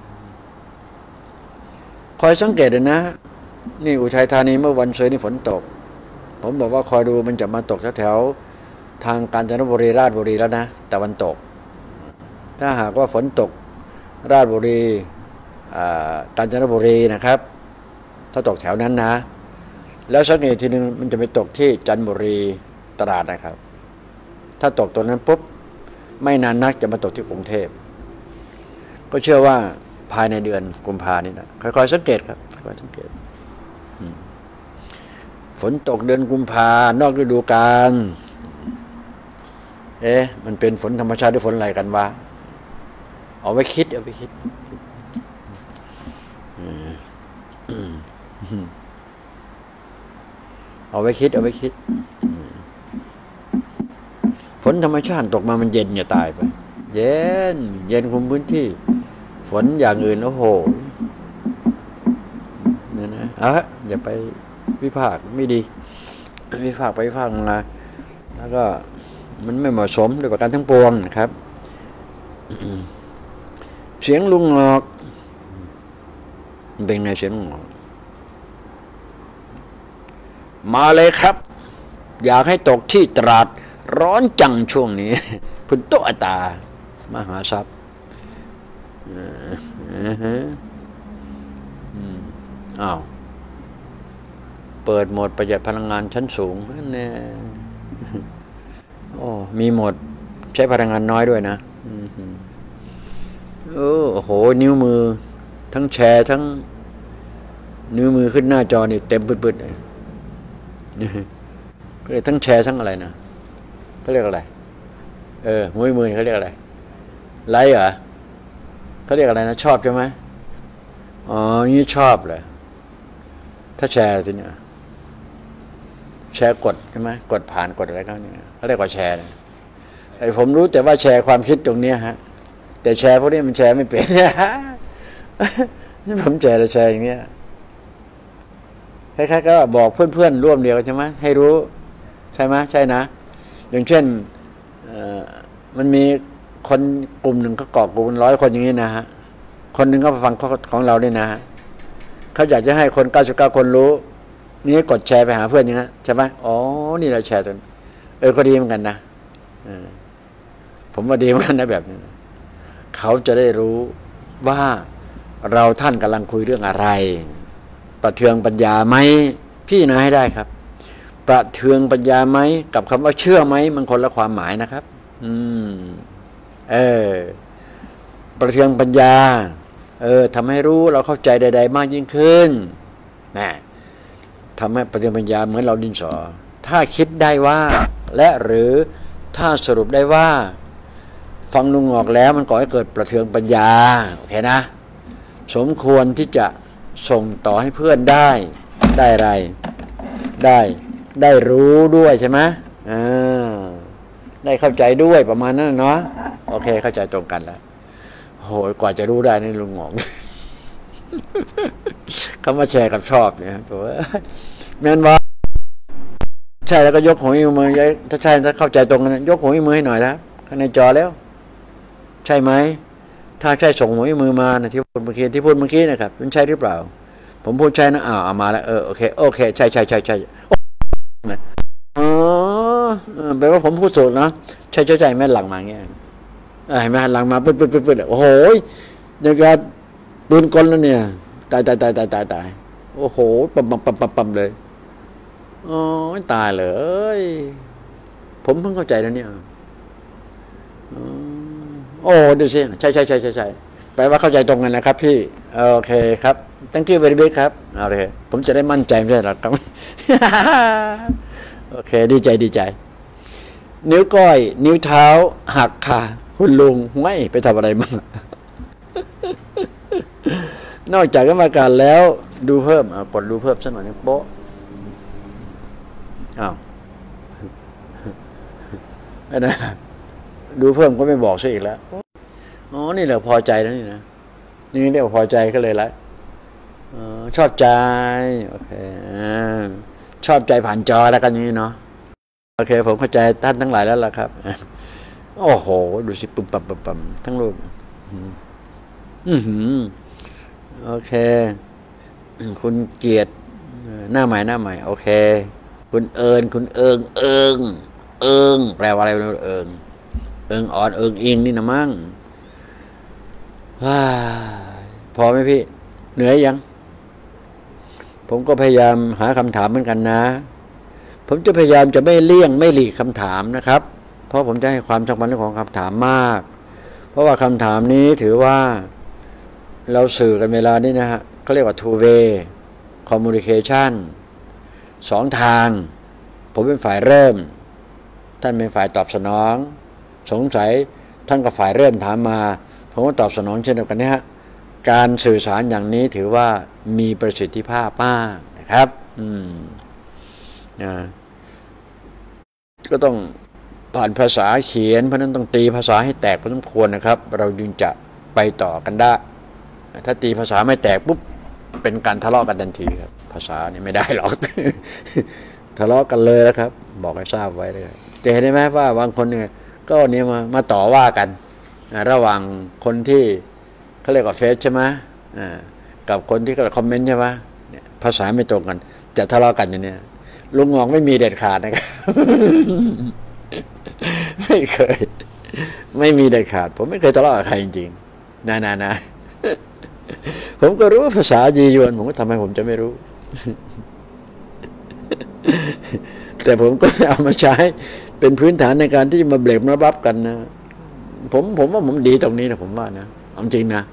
คอยสังเกตเลยนะนี่อุทัยธานีเมื่อวันศุกร์นี่ฝนตกผมบอกว่าคอยดูมันจะมาตกแถวทางกาญจนบุรีราชบุรีแล้วนะตะวันตกถ้าหากว่าฝนตกราชบุรีกาญจนบุรีนะครับถ้าตกแถวนั้นนะแล้วสักนิดทีนึงมันจะไปตกที่จันทบุรีตราดนะครับถ้าตกตรงนั้นปุ๊บไม่นานนักจะมาตกที่กรุงเทพก็เชื่อว่าภายในเดือนกุมภานี่นะค่อยๆสังเกตครับค่อยๆสังเกตฝนตกเดือนกุมภานอกฤดูกาลมันเป็นฝนธรรมชาติหรือฝนอะไรกันวะเอาไว้คิดเอาไว้คิดเอาไว้คิดเอาไว้คิดฝนธรรมชาติตกมามันเย็นอย่าตายไปเย็นคุมพื้นที่ฝนอย่างอื่นโอ้โหเนี่ยนะอย่าไปวิพากษ์ไม่ดีวิพากษ์ไปวิพากษ์มาแล้วก็มันไม่เหมาะสมด้วยประการทั้งปวงนะครับเสียงลุงงอกมันเป็นไงเสียงลุงงอกมาเลยครับอยากให้ตกที่ตราดร้อนจังช่วงนี้คุณโตตามหาทรัพย์อ้าวเปิดโหมดประหยัดพลังงานชั้นสูงแน่โอ้มีโหมดใช้พลังงานน้อยด้วยนะโอ้โหนิ้วมือทั้งแชร์ทั้งนิ้วมือขึ้นหน้าจอนี่เต็มปืดๆเลยก็เลยทั้งแชร์ทั้งอะไรนะเขาเรียกอะไรมือเขาเรียกอะไรไลค์เหรอเขาเรียกอะไรนะชอบใช่ไหมอ๋อนี่ชอบเลยถ้าแชร์สิเนี่ยแชร์กดใช่ไหมกดผ่านกดอะไรก็เนี่ยเขาเรียกว่าแชร์ไอ้ผมรู้แต่ว่าแชร์ความคิดตรงนี้ฮะแต่แชร์พวกนี้มันแชร์ไม่เป็นผมแชร์แต่แชร์อย่างเนี้ยคล้ายๆก็บอกเพื่อนๆร่วมเดียวกันใช่ไหมให้รู้ใช่ไหมใช่นะอย่างเช่นมันมีคนกลุ่มหนึ่งเขาเกาะกลุ่ม100 คนอย่างนี้นะฮะคนหนึ่งก็ฟังของเราด้วยนะฮะเขาอยากจะให้คน99 คนรู้นี่กดแชร์ไปหาเพื่อนอย่างนี้ใช่ไหมอ๋อนี่เราแชร์จนก็ดีเหมือนกันนะผมว่าดีเหมือนกันนะแบบนี้เขาจะได้รู้ว่าเราท่านกำลังคุยเรื่องอะไรประเทืองปัญญาไหมพี่นะให้ได้ครับประเทืองปัญญาไหมกับคำว่าเชื่อไหมมันคนละความหมายนะครับประเทืองปัญญาทำให้รู้เราเข้าใจใดๆมากยิ่งขึ้นนะทำให้ประเทืองปัญญาเหมือนเราดินสอถ้าคิดได้ว่าและหรือถ้าสรุปได้ว่าฟังลุงออกแล้วมันก่อให้เกิดประเทืองปัญญาโอเคนะสมควรที่จะส่งต่อให้เพื่อนได้อะไรได้รู้ด้วยใช่ไหมได้เข้าใจด้วยประมาณนั้นเนาะโอเคเข้าใจตรงกันแล้วโหกว่าจะรู้ได้นี่ลุงงงเขามาแชร์กับชอบเนี่ยตัวแม่นว่าใช่แล้วก็ยกหัวมือถ้าใช่ถ้าเข้าใจตรงกันยกหัวมือให้หน่อยนะข้างในจอแล้วใช่ไหมถ้าใช่ส่งหัวมือมานะที่พูดเมื่อกี้นะครับมันใช่หรือเปล่าผมพูดใช่นะเอามาแล้วโอเคใช่อ๋อแปลว่าผมพูดถูกนะใช่แม่หลังมาเงี้ยเห็นไหมหลังมาปึ๊ดโอ้โหอย่างกับปืนกลแล้วเนี่ยตายโอ้โหปั๊มเลยโอ้ตายเลยผมเพิ่งเข้าใจแล้วเนี่ยโอ้ดูสิใช่แปลว่าเข้าใจตรงกันนะครับพี่โอเคครับ thank you very much ครับเอาเลยผมจะได้มั่นใจไม่ใช่หรอครับ โอเคดีใจนิ้วก้อยนิ้วเท้าหักค่ะคุณลุงไม่ไปทำอะไรมานอกจากกรรมการแล้วดูเพิ่มกดดูเพิ่มสักหน่อยนึงโป๊ะอ้าวนะดูเพิ่มก็ไม่บอกซะอีกแล้วอ๋อนี่แหละพอใจแล้วนี่นะนี่เรียกว่าพอใจก็เลยละชอบใจโอเคชอบใจผ่านจอแล้วกันอย่างนี้เนาะโอเคผมเข้าใจท่านทั้งหลายแล้วล่ะครับโอ้โหดูสิปุ่มทั้งรูปโอเคคุณเกียรติหน้าใหม่โอเคคุณเอิงแปลว่าอะไรเอิงอ่อนเอิงอิงนี่นะมั่งพอไหมพี่เหนื่อยยังผมก็พยายามหาคำถามเหมือนกันนะผมจะพยายามจะไม่เลี่ยงไม่หลีกคำถามนะครับเพราะผมจะให้ความสำคัญเรื่องของคำถามมาก เพราะว่าคำถามนี้ถือว่าเราสื่อกันเวลานี้นะฮะเขาเรียกว่า two way communication 2 ทางผมเป็นฝ่ายเริ่มท่านเป็นฝ่ายตอบสนองสงสัยท่านก็ฝ่ายเริ่มถามมาผมก็ตอบสนองเช่นเดียวกันนะฮะการสื่อสารอย่างนี้ถือว่ามีประสิทธิภาพมากนะครับก็ต้องผ่านภาษาเขียนเพราะนั้นต้องตีภาษาให้แตกพอสมควรนะครับเราจึงจะไปต่อกันได้ถ้าตีภาษาไม่แตกปุ๊บเป็นการทะเลาะกันทันทีครับภาษานี่ไม่ได้หรอก ทะเลาะกันเลยแล้วครับบอกให้ทราบไว้เลยจะเห็นได้ไหมว่าบางคนเนี่ยก็เนี่ยมาต่อว่ากันระหว่างคนที่เขาเรียกว่าเฟซใช่ไหมกับคนที่เขาคอมเมนต์ใช่ไหมภาษาไม่ตรงกันจะทะเลาะกันอย่างนี้ลุงงองไม่มีเด็ดขาดนะครับ ไม่เคยไม่มีเด็ดขาดผมไม่เคยทะเลาะกับใครจริงๆนะผมก็รู้ว่าภาษายียวนผมก็ทำไมผมจะไม่รู้ แต่ผมก็เอามาใช้เป็นพื้นฐานในการที่จะมาเบรกมารับกันนะผมว่าผมดีตรงนี้นะผมว่านะเอาจริงนะ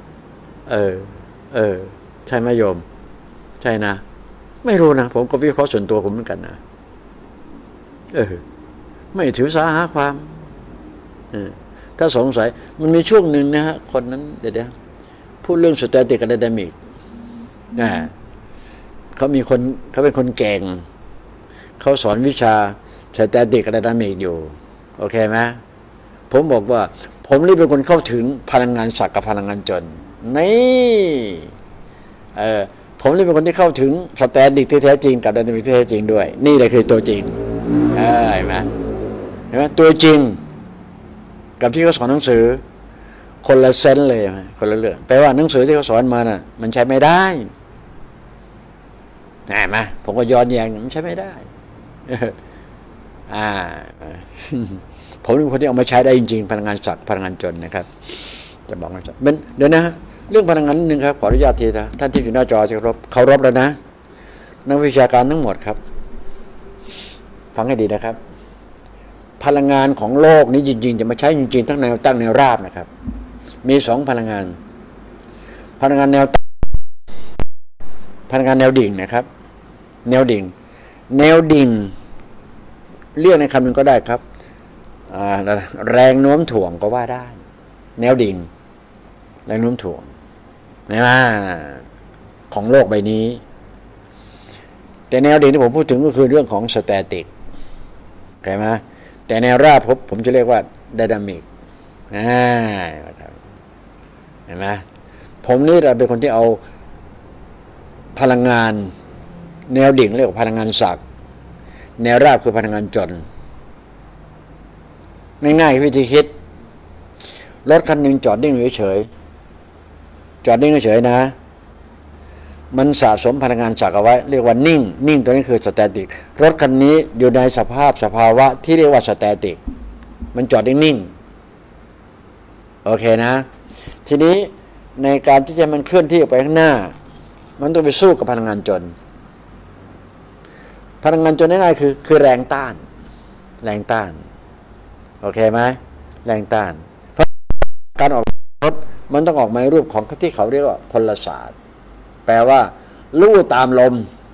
ใช่ไหมโยมใช่นะไม่รู้นะผมก็วิเคราะห์ส่วนตัวผมเหมือนกันนะไม่ถือสาหาความถ้าสงสัยมันมีช่วงหนึ่งนะฮะคนนั้นเดี๋ยวพูดเรื่องสแตติกกับไดนามิกเขาเป็นคนเก่งเขาสอนวิชาสแตติกกับไดนามิกอยู่โอเคไหมผมบอกว่าผมนี่เป็นคนเข้าถึงพลังงานศักดิ์กับพลังงานจนนี่ผมนี่เป็นคนที่เข้าถึงสแตติกที่แท้จริงกับไดนามิกที่แท้จริงด้วยนี่แหละคือตัวจริงเห็นไหมตัวจริงกับที่เขาสอนหนังสือคนละเซนเลยคนละเรื่องแปลว่าหนังสือที่เขาสอนมาน่ะมันใช้ไม่ได้เห็นไหมผมก็ย้อนแย้งมันใช้ไม่ได้ผมเป็นคนที่เอามาใช้ได้จริงๆพลังงานศักดิ์พลังงานจนนะครับจะบอกว่าเดี๋ยวนะเรื่องพลังงานนิดนึงครับขออนุญาตทีนะท่านที่อยู่หน้าจอเคารพแล้วนะนักวิชาการทั้งหมดครับฟังให้ดีนะครับพลังงานของโลกนี้จริงๆจะมาใช้จริงๆทั้งแนวตั้งแนวราบนะครับมี2พลังงานแนวพลังงานแนวดิ่งนะครับแนวดิ่งเรียกในคำหนึ่งก็ได้ครับแรงโน้มถ่วงก็ว่าได้แนวดิ่งแรงโน้มถ่วงนะของโลกใบนี้แต่แนวดิ่งที่ผมพูดถึงก็คือเรื่องของสแตติกเข้าใจไหมแต่แนวราบผมจะเรียกว่าไดนามิกเห็นไหมผมนี่เราเป็นคนที่เอาพลังงานแนวดิ่งเรียกว่าพลังงานศักดิ์แนวราบคือพลังงานจนง่ายๆวิธีคิดรถคันหนึ่งจอดนิ่งเฉยนะมันสะสมพลังงานศักดิ์เอาไว้เรียกว่านิ่งตัวนี้คือสแตติกรถคันนี้อยู่ในสภาวะที่เรียกว่าสแตติกมันจอดนิ่งโอเคนะทีนี้ในการที่จะมันเคลื่อนที่ออกไปข้างหน้ามันต้องไปสู้กับพลังงานจนง่ายๆคือแรงต้านโอเคไหมแรงต้านเพราะการออกรถมันต้องออกมาในรูปของที่เขาเรียกว่าพลศาสตร์แปลว่าลู่ตามลม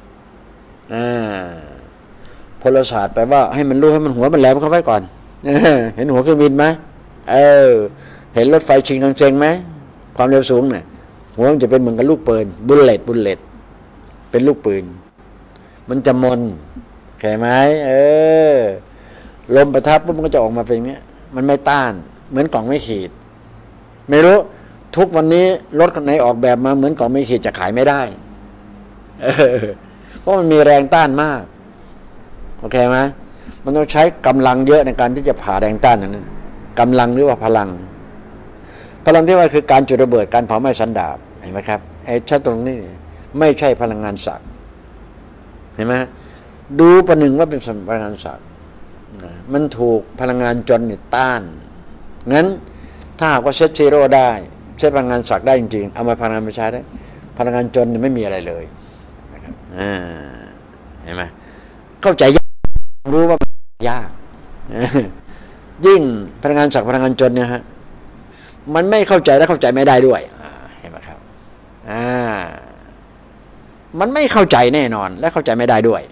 พลศาสตร์แปลว่าให้มันลู่ให้มันหัวมันแหลมเข้าไว้ก่อนเห็นหัวเครื่องบินไหมเห็นรถไฟชิงคังเซงไหมความเร็วสูงเนี่ยหัวมันจะเป็นเหมือนกับลูกปืนบุลเลตเป็นลูกปืนมันจะมนเข้าใจไหมลมประทับปุ๊บมันก็จะออกมาเป็นอย่างนี้มันไม่ต้านเหมือนกล่องไม่ขีดไม่รู้ทุกวันนี้รถไหนออกแบบมาเหมือนกล่องไม่ขีดจะขายไม่ได้เพราะมันมีแรงต้านมากโอเคไหมมันต้องใช้กำลังเยอะในการที่จะผ่าแรงต้านนั้นกำลังหรือว่าพลังที่ว่าคือการจุดระเบิดการเผาไหม้สันดาปเห็นไหมครับไอ้ชัดตรงนี้ไม่ใช่พลังงานศักดิ์เห็นไหมดูประหนึ่งว่าเป็นพลังงานศักดิ์มันถูกพลังงานจนเนี่ยต้านงั้นถ้าหากว่าเซตซีโร่ได้ใช้พลังงานศักดิ์ได้จริงๆเอามาพลังงานไปใช้ได้พลังงานจนเนี่ยไม่มีอะไรเลยนะครับเห็นไหมเข้าใจยากรู้ว่ามันยากยิ่งพนักงานศักดิ์พนักงานจนเนี่ยฮะมันไม่เข้าใจและเข้าใจไม่ได้ด้วยเห็นไหมครับมันไม่เข้าใจแน่นอนและเข้าใจไม่ได้ด้วย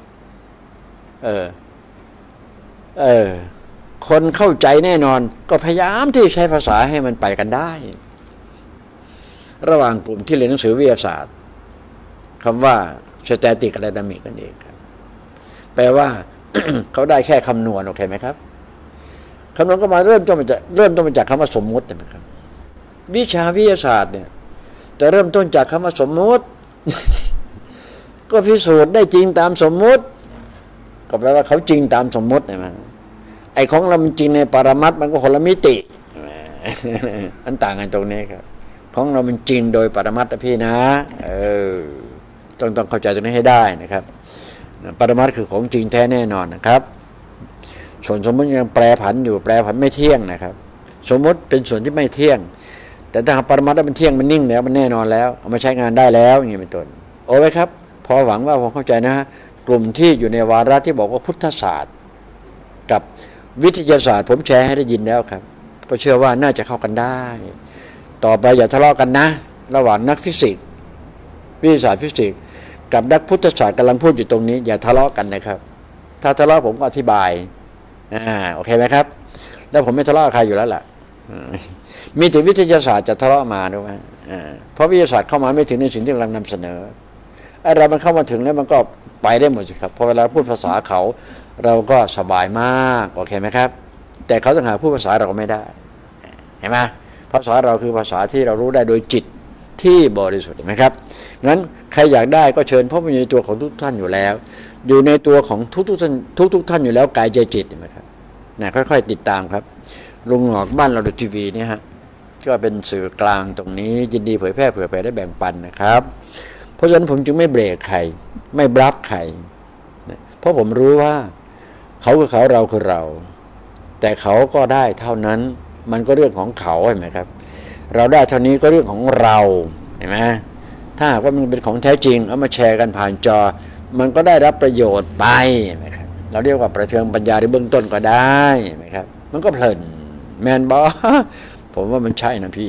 คนเข้าใจแน่นอนก็พยายามที่ใช้ภาษาให้มันไปกันได้ระหว่างกลุ่มที่เรียนหนังสือวิทยาศาสตร์คำว่า static dynamic นั่นเองครับแปลว่า เขาได้แค่คำนวณโอเคไหมครับคำนวณก็มาเริ่มต้นมาจากคำว่าสมมุตินะครับวิชาวิทยาศาสตร์เนี่ยจะเริ่มต้นจากคำว่าสมมุติ ก็พิสูจน์ได้จริงตามสมมุติก็แปลว่าเขาจริงตามสมมุติใช่ไหมไอ้ของเรามันจริงในปรมัตถ์มันก็คนละมิติมันต่างกันตรงนี้ครับของเรามันจริงโดยปรมัตถ์นะพี่นะต้องเข้าใจตรงนี้ให้ได้นะครับปรมัตถ์คือของจริงแท้แน่นอนนะครับส่วนสมมติยังแปรผันอยู่แปรผันไม่เที่ยงนะครับสมมติเป็นส่วนที่ไม่เที่ยงแต่ถ้าปรมัตถ์มันเที่ยงมันนิ่งแล้วมันแน่นอนแล้วเอามาใช้งานได้แล้วอย่างนี้เป็นต้นโอ้ไว้ครับพอหวังว่าผมเข้าใจนะฮะกลุ่มที่อยู่ในวาระที่บอกว่าพุทธศาสตร์กับวิทยาศาสตร์ผมแชร์ให้ได้ยินแล้วครับก็เชื่อว่าน่าจะเข้ากันได้ต่อไปอย่าทะเลาะกันนะระหว่างนักฟิสิกส์วิทยาศาสตร์ฟิสิกส์กับนักพุทธศาสตร์กำลังพูดอยู่ตรงนี้อย่าทะเลาะกันนะครับถ้าทะเลาะผมก็อธิบายโอเคไหมครับแล้วผมไม่ทะเลาะใครอยู่แล้วล่ะมีแต่วิทยาศาสตร์จะทะเลาะมาด้วยเพราะวิทยาศาสตร์เข้ามาไม่ถึงในสิ่งที่กำลังนำเสนออะไรมันเข้ามาถึงแล้วมันก็ไปได้หมดสิครับพอเวลาพูดภาษาเขาเราก็สบายมากโอเคไหมครับแต่เขาต่างหากพูดภาษาเราไม่ได้เห็นไหมภาษาเราคือภาษาที่เรารู้ได้โดยจิตที่บริสุทธิ์เห็นไหมครับงั้นใครอยากได้ก็เชิญเพราะมันอยู่ในตัวของทุกท่านอยู่แล้วอยู่ในตัวของทุกท่านทุกท่านอยู่แล้วกายใจจิตเห็นไหมครับค่อยๆติดตามครับลุงหงอกบ้านเราดูทีวีเนี่ยฮะก็เป็นสื่อกลางตรงนี้ยินดีเผยแพร่ได้แบ่งปันนะครับเพราะฉะนั้นผมจึงไม่เบรกใครไม่บลัฟใครเพราะผมรู้ว่าเขาคือเขาเราคือเราแต่เขาก็ได้เท่านั้นมันก็เรื่องของเขาเห็นไหมครับเราได้เท่านี้ก็เรื่องของเราเห็นไหมถ้าหากว่ามันเป็นของแท้จริงเอามาแชร์กันผ่านจอมันก็ได้รับประโยชน์ไปเห็นไหมครับเราเรียกว่าประเทืองปัญญาในเบื้องต้นก็ได้เห็นไหมครับมันก็เพลินแมนบอผมว่ามันใช่นะพี่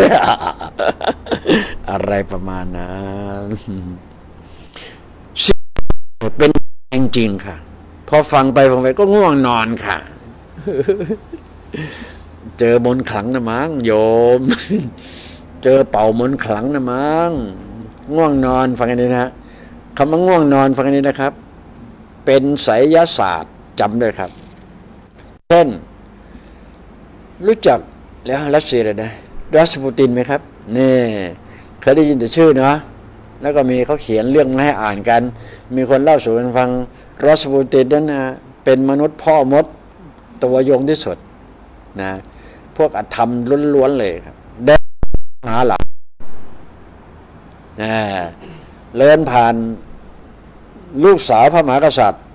อะไรประมาณนั้นเป็นจริงค่ะพอฟังไปก็ง่วงนอนค่ะ เจอมนต์ขลังนะมั้งโยม เจอเป่ามนต์ขลังนะมั้งง่วงนอนฟังกันนี้นะคำว่าง่วงนอนฟังกันนี้นะครับเป็นไสยศาสตร์จำด้วยครับเช่นรู้จักแล้วรัสเซียเลยนะรัสปูตินไหมครับนี่เคยได้ยินแต่ชื่อเนาะแล้วก็มีเขาเขียนเรื่องมาให้อ่านกันมีคนเล่าสู่กันฟังรัสปูตินนั้นนะเป็นมนุษย์พ่อมดตัวยงที่สุดนะพวกอธรรมล้วนๆเลยครับเดินหาหลังเลื่อนผ่านลูกสาวพระมหากษัตริย์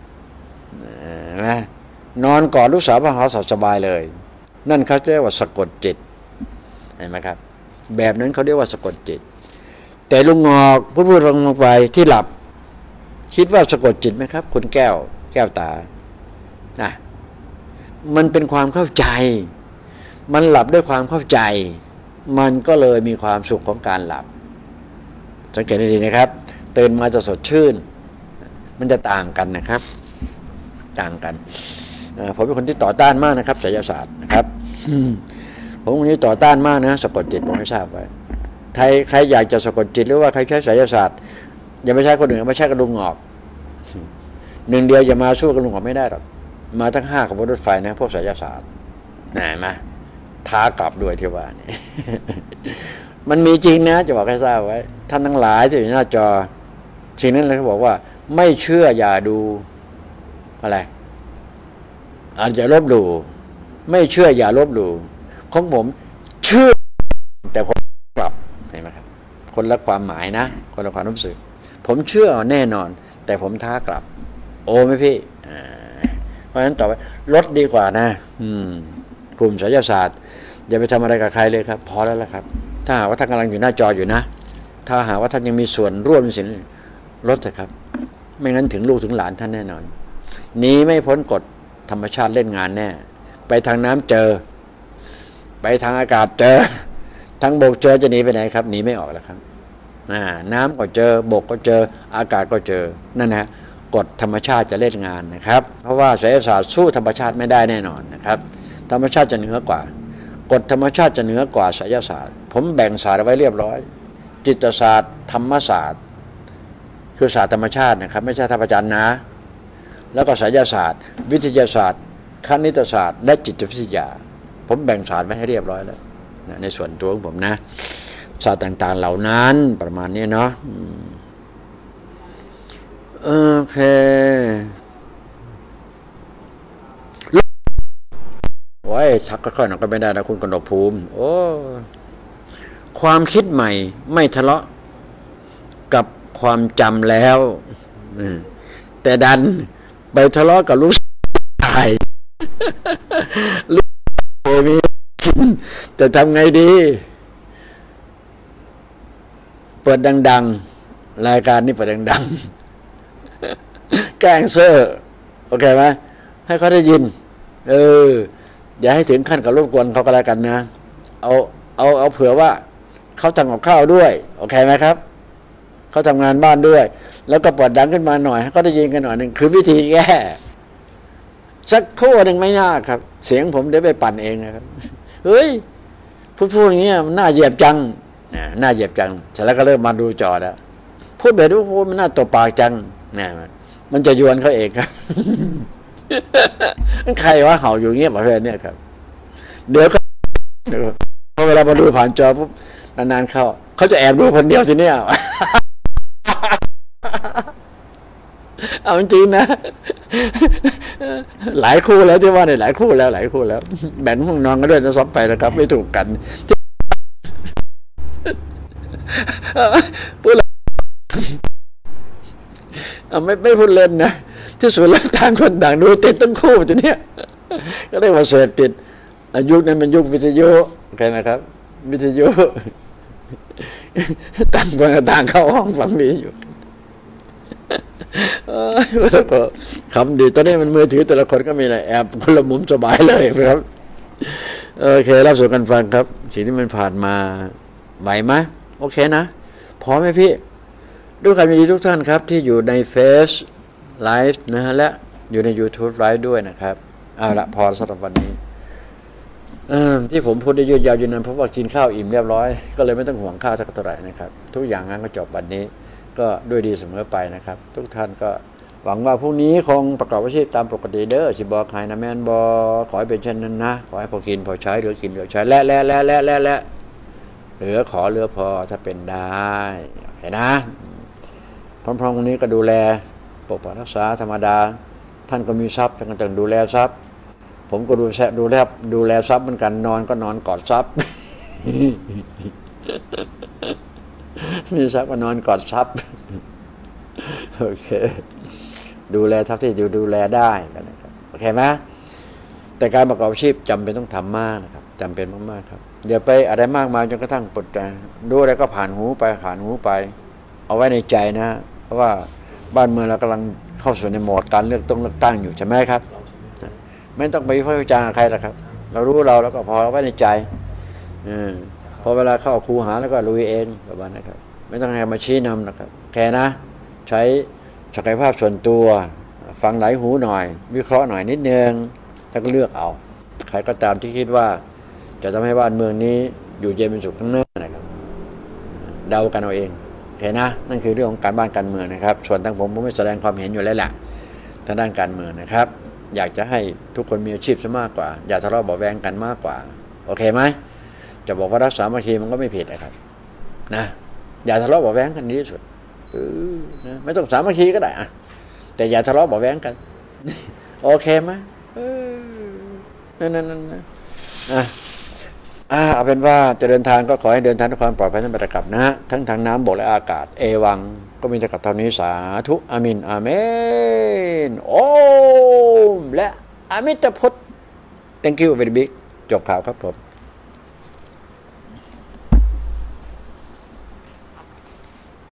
นอนกอดลูกสาวพระมหากษัตริย์สบายเลยนั่นเขาเรียกว่าสะกดจิตเห็นไหมครับแบบนั้นเขาเรียกว่าสะกดจิตแต่ลุงงอกพูดลงไปที่หลับคิดว่าสะกดจิตไหมครับคุณแก้วตานะมันเป็นความเข้าใจมันหลับด้วยความเข้าใจมันก็เลยมีความสุขของการหลับสังเกตดีๆนะครับตื่นมาจะสดชื่นมันจะต่างกันนะครับต่างกันผมเป็นคนที่ต่อต้านมากนะครับไสยศาสตร์นะครับผมคนนี้ต่อต้านมากนะสะกดจิตผมไม่ทราบไว้ใครอยากจะสะกดจิตหรือว่าใครใช้ไสยศาสตร์อย่าไม่ใช่คนอื่นไม่ใช่กระดุมงอกหนึ่งเดียวอย่ามาสู้กระดุมงอกไม่ได้หรอกมาทั้ง5กับรถไฟนะพวกไสยศาสตร์ไหนมาท้ากลับด้วยที่ว่านี่ มันมีจริงนะจะบอกให้ทราบไว้ท่านทั้งหลายที่อยู่หน้าจอสิ่งนั้นเลยเขาบอกว่าไม่เชื่ออย่าดูอะไรอาจจะลบหลู่ไม่เชื่ออย่าลบหลู่ของผมเชื่อแต่ผมกลับเห็นไหมครับคนละความหมายนะคนละความรู้สึกผมเชื่อแน่นอนแต่ผมท้ากลับโอ้ไหมพี่เพราะฉะนั้นต่อไปลดดีกว่านะกลุ่มไสยศาสตร์อย่าไปทำอะไรกับใครเลยครับพอแล้วละครับถ้าหากว่าท่านกำลังอยู่หน้าจออยู่นะถ้าหากว่าท่านยังมีส่วนร่วมในสิ่งลดเถอะครับไม่งั้นถึงลูกถึงหลานท่านแน่นอนหนีไม่พ้นกฎธรรมชาติเล่นงานแน่ไปทางน้ำเจอไปทางอากาศเจอทางบกเจอจะหนีไปไหนครับหนีไม่ออกแล้วครับน้ำก็เจอบกก็เจออากาศก็เจอนั่นนะกฎธรรมชาติจะเล่นงานนะครับเพราะว่าไสยศาสตร์สู้ธรรมชาติไม่ได้แน่นอนนะครับธรรมชาติจะเหนือกว่ากฎธรรมชาติจะเหนือกว่าไสยศาสตร์ผมแบ่งศาสตร์ไว้เรียบร้อยจิตศาสตร์ธรรมศาสตร์คือศาสตร์ธรรมชาตินะครับไม่ใช่ธรรมจันทร์นะแล้วก็ไสยศาสตร์วิทยาศาสตร์คณิตศาสตร์และจิตวิทยาผมแบ่งศาสตร์ไว้ให้เรียบร้อยแล้วนะในส่วนตัวของผมนะศาสตร์ต่างๆเหล่านั้นประมาณนี้เนาะโอเคโอ้ยชักค่อยๆหน่อยก็ไม่ได้นะคุณกนกภูมิโอ้ความคิดใหม่ไม่ทะเลาะกับความจำแล้วแต่ดันไปทะเลาะกับลูกชายลูกมีจะทำไงดีเปิดดังๆรายการนี้เปิดดังๆแกล้งเซ่อโอเคไหมให้เขาได้ยินอย่าให้ถึงขั้นกับรบกวนเขาก็แล้วกันนะเอาเผื่อว่าเขาทำกับข้าวด้วยโอเคไหมครับเขาทำงานบ้านด้วยแล้วก็เปิดดังขึ้นมาหน่อยให้เขาได้ยินกันหน่อยหนึ่งคือวิธีแก้สักคู่หนึ่งไม่น่าครับเสียงผมเดี๋ยวไปปั่นเองนะครับเฮ้ยพูดอย่างเงี้ยมันน่าเหยียบจังน่าเหยียบจังเสร็จแล้วก็เริ่มมาดูจอแล้วพูดแบบนี้มันน่าตบปากจังเนี่ยมันจะยวนเขาเองครับใครว่าเห่าอยู่เงี้ยประเภทนี้ครับเดี๋ยวพอเวลามาดูผ่านจอปุ๊บนานๆเขาจะแอบดูคนเดียวสิเนี่ยเอาจริงนะหลายคู่แล้วที่ว่าเนี่ยหลายคู่แล้วแบ่งห้องนอนกันด้วยนะซ้อมไปนะครับไม่ถูกกันพูดไม่พูดเล่นนะที่สุดแล้วต่างคนต่างดูติดทั้งคู่ทีเนี้ยก็เรียกว่าเสพติดยุคนั้นเป็นยุควิทยุโอเคนะครับวิทยุต่างคนต่างเข้าห้องฟังวิทยุแล้วก็คำดีตอนนี้มันมือถือแต่ละคนก็มีอะไรแอบคนละมุมสบายเลยครับโอเครับสู่กันฟังครับสิ่งที่มันผ่านมาไหวไหมโอเคนะพร้อมไหมพี่ด้วยความยินดีทุกท่านครับที่อยู่ในเฟซไลฟ์นะฮะและอยู่ใน YouTube ไลฟ์ด้วยนะครับเอาละพอสำหรับวันนี้ที่ผมพูดได้ยืดยาวอยู่นั้นเพราะว่ากินข้าวอิ่มเรียบร้อยก็เลยไม่ต้องห่วงข้าวสักเท่าไหร่นะครับทุกอย่างงานก็จบวันนี้ก็ด้วยดีเสมอไปนะครับทุกท่านก็หวังว่าพรุ่งนี้คงประกอบอาชีพตามปกติเด้อสิบอกใครนะแม่นบอขอให้เป็นเช่นนั้นนะขอให้พอกินพอใช้เหลือกินเหลือใช้และเหลือขอเหลือพอถ้าเป็นได้เห็นนะพร้อมๆตรงนี้ก็ดูแลปกปักรักษาธรรมดาท่านก็มีทรัพย์ท่านก็ต้องดูแลทรัพย์ผมก็ดูแลทรัพย์เหมือนกันนอนก็นอนกอดทรัพย์ มีทรัพย์ก็นอนกอดทรัพย์โอเคดูแลเท่าที่ดูแลได้กันนะครับโอเคไหมแต่การประกอบอาชีพจำเป็นต้องทำมากนะครับจำเป็นมากๆครับอย่าไปอะไรมากมายจนกระทั่งปวดใจดูอะไรก็ผ่านหูไปเอาไว้ในใจนะเพราะว่าบ้านเมืองเรากำลังเข้าสู่ในโหมดการเลือกตั้งอยู่ใช่ไหมครับไม่ต้องไปวิพากษ์วิจารณ์ใครหรอกครับเรารู้เราแล้วก็พอเอาไว้ในใจพอเวลาเข้าคูหาแล้วก็ลุยเองประมาณนะครับไม่ต้องให้มาชี้นำนะครับแค่นะใช้ศักยภาพส่วนตัวฟังหลายหูหน่อยวิเคราะห์หน่อยนิดนึงแล้วก็เลือกเอาใครก็ตามที่คิดว่าจะทำให้บ้านเมืองนี้อยู่เย็นเป็นสุขข้างหน้านะครับเดากันเอาเองโอเคนะนั่นคือเรื่องของการบ้านการเมืองนะครับส่วนทางผมไม่แสดงความเห็นอยู่แล้วแหละทางด้านการเมืองนะครับอยากจะให้ทุกคนมีอาชีพซะมากกว่าอย่าทะเลาะเบาะแวงกันมากกว่าโอเคไหมจะบอกว่ารักษาสามัคคีมันก็ไม่ผิดนะครับนะอย่าทะเลาะเบาะแวงกันดีที่สุดนะไม่ต้องสามัคคีก็ได้อะแต่อย่าทะเลาะเบาะแวงกันโอเคไหมนั่นเอาเป็นว่าจะเดินทางก็ขอให้เดินทางด้วยความปลอดภัยทั้งไปกลับนะฮะทั้งทางน้ำบกและอากาศเอวังก็มีแต่กับเท่านี้สาธุอามินอาเมนโอมและอามิตพุทธ thank you very big จบข่าวครับผม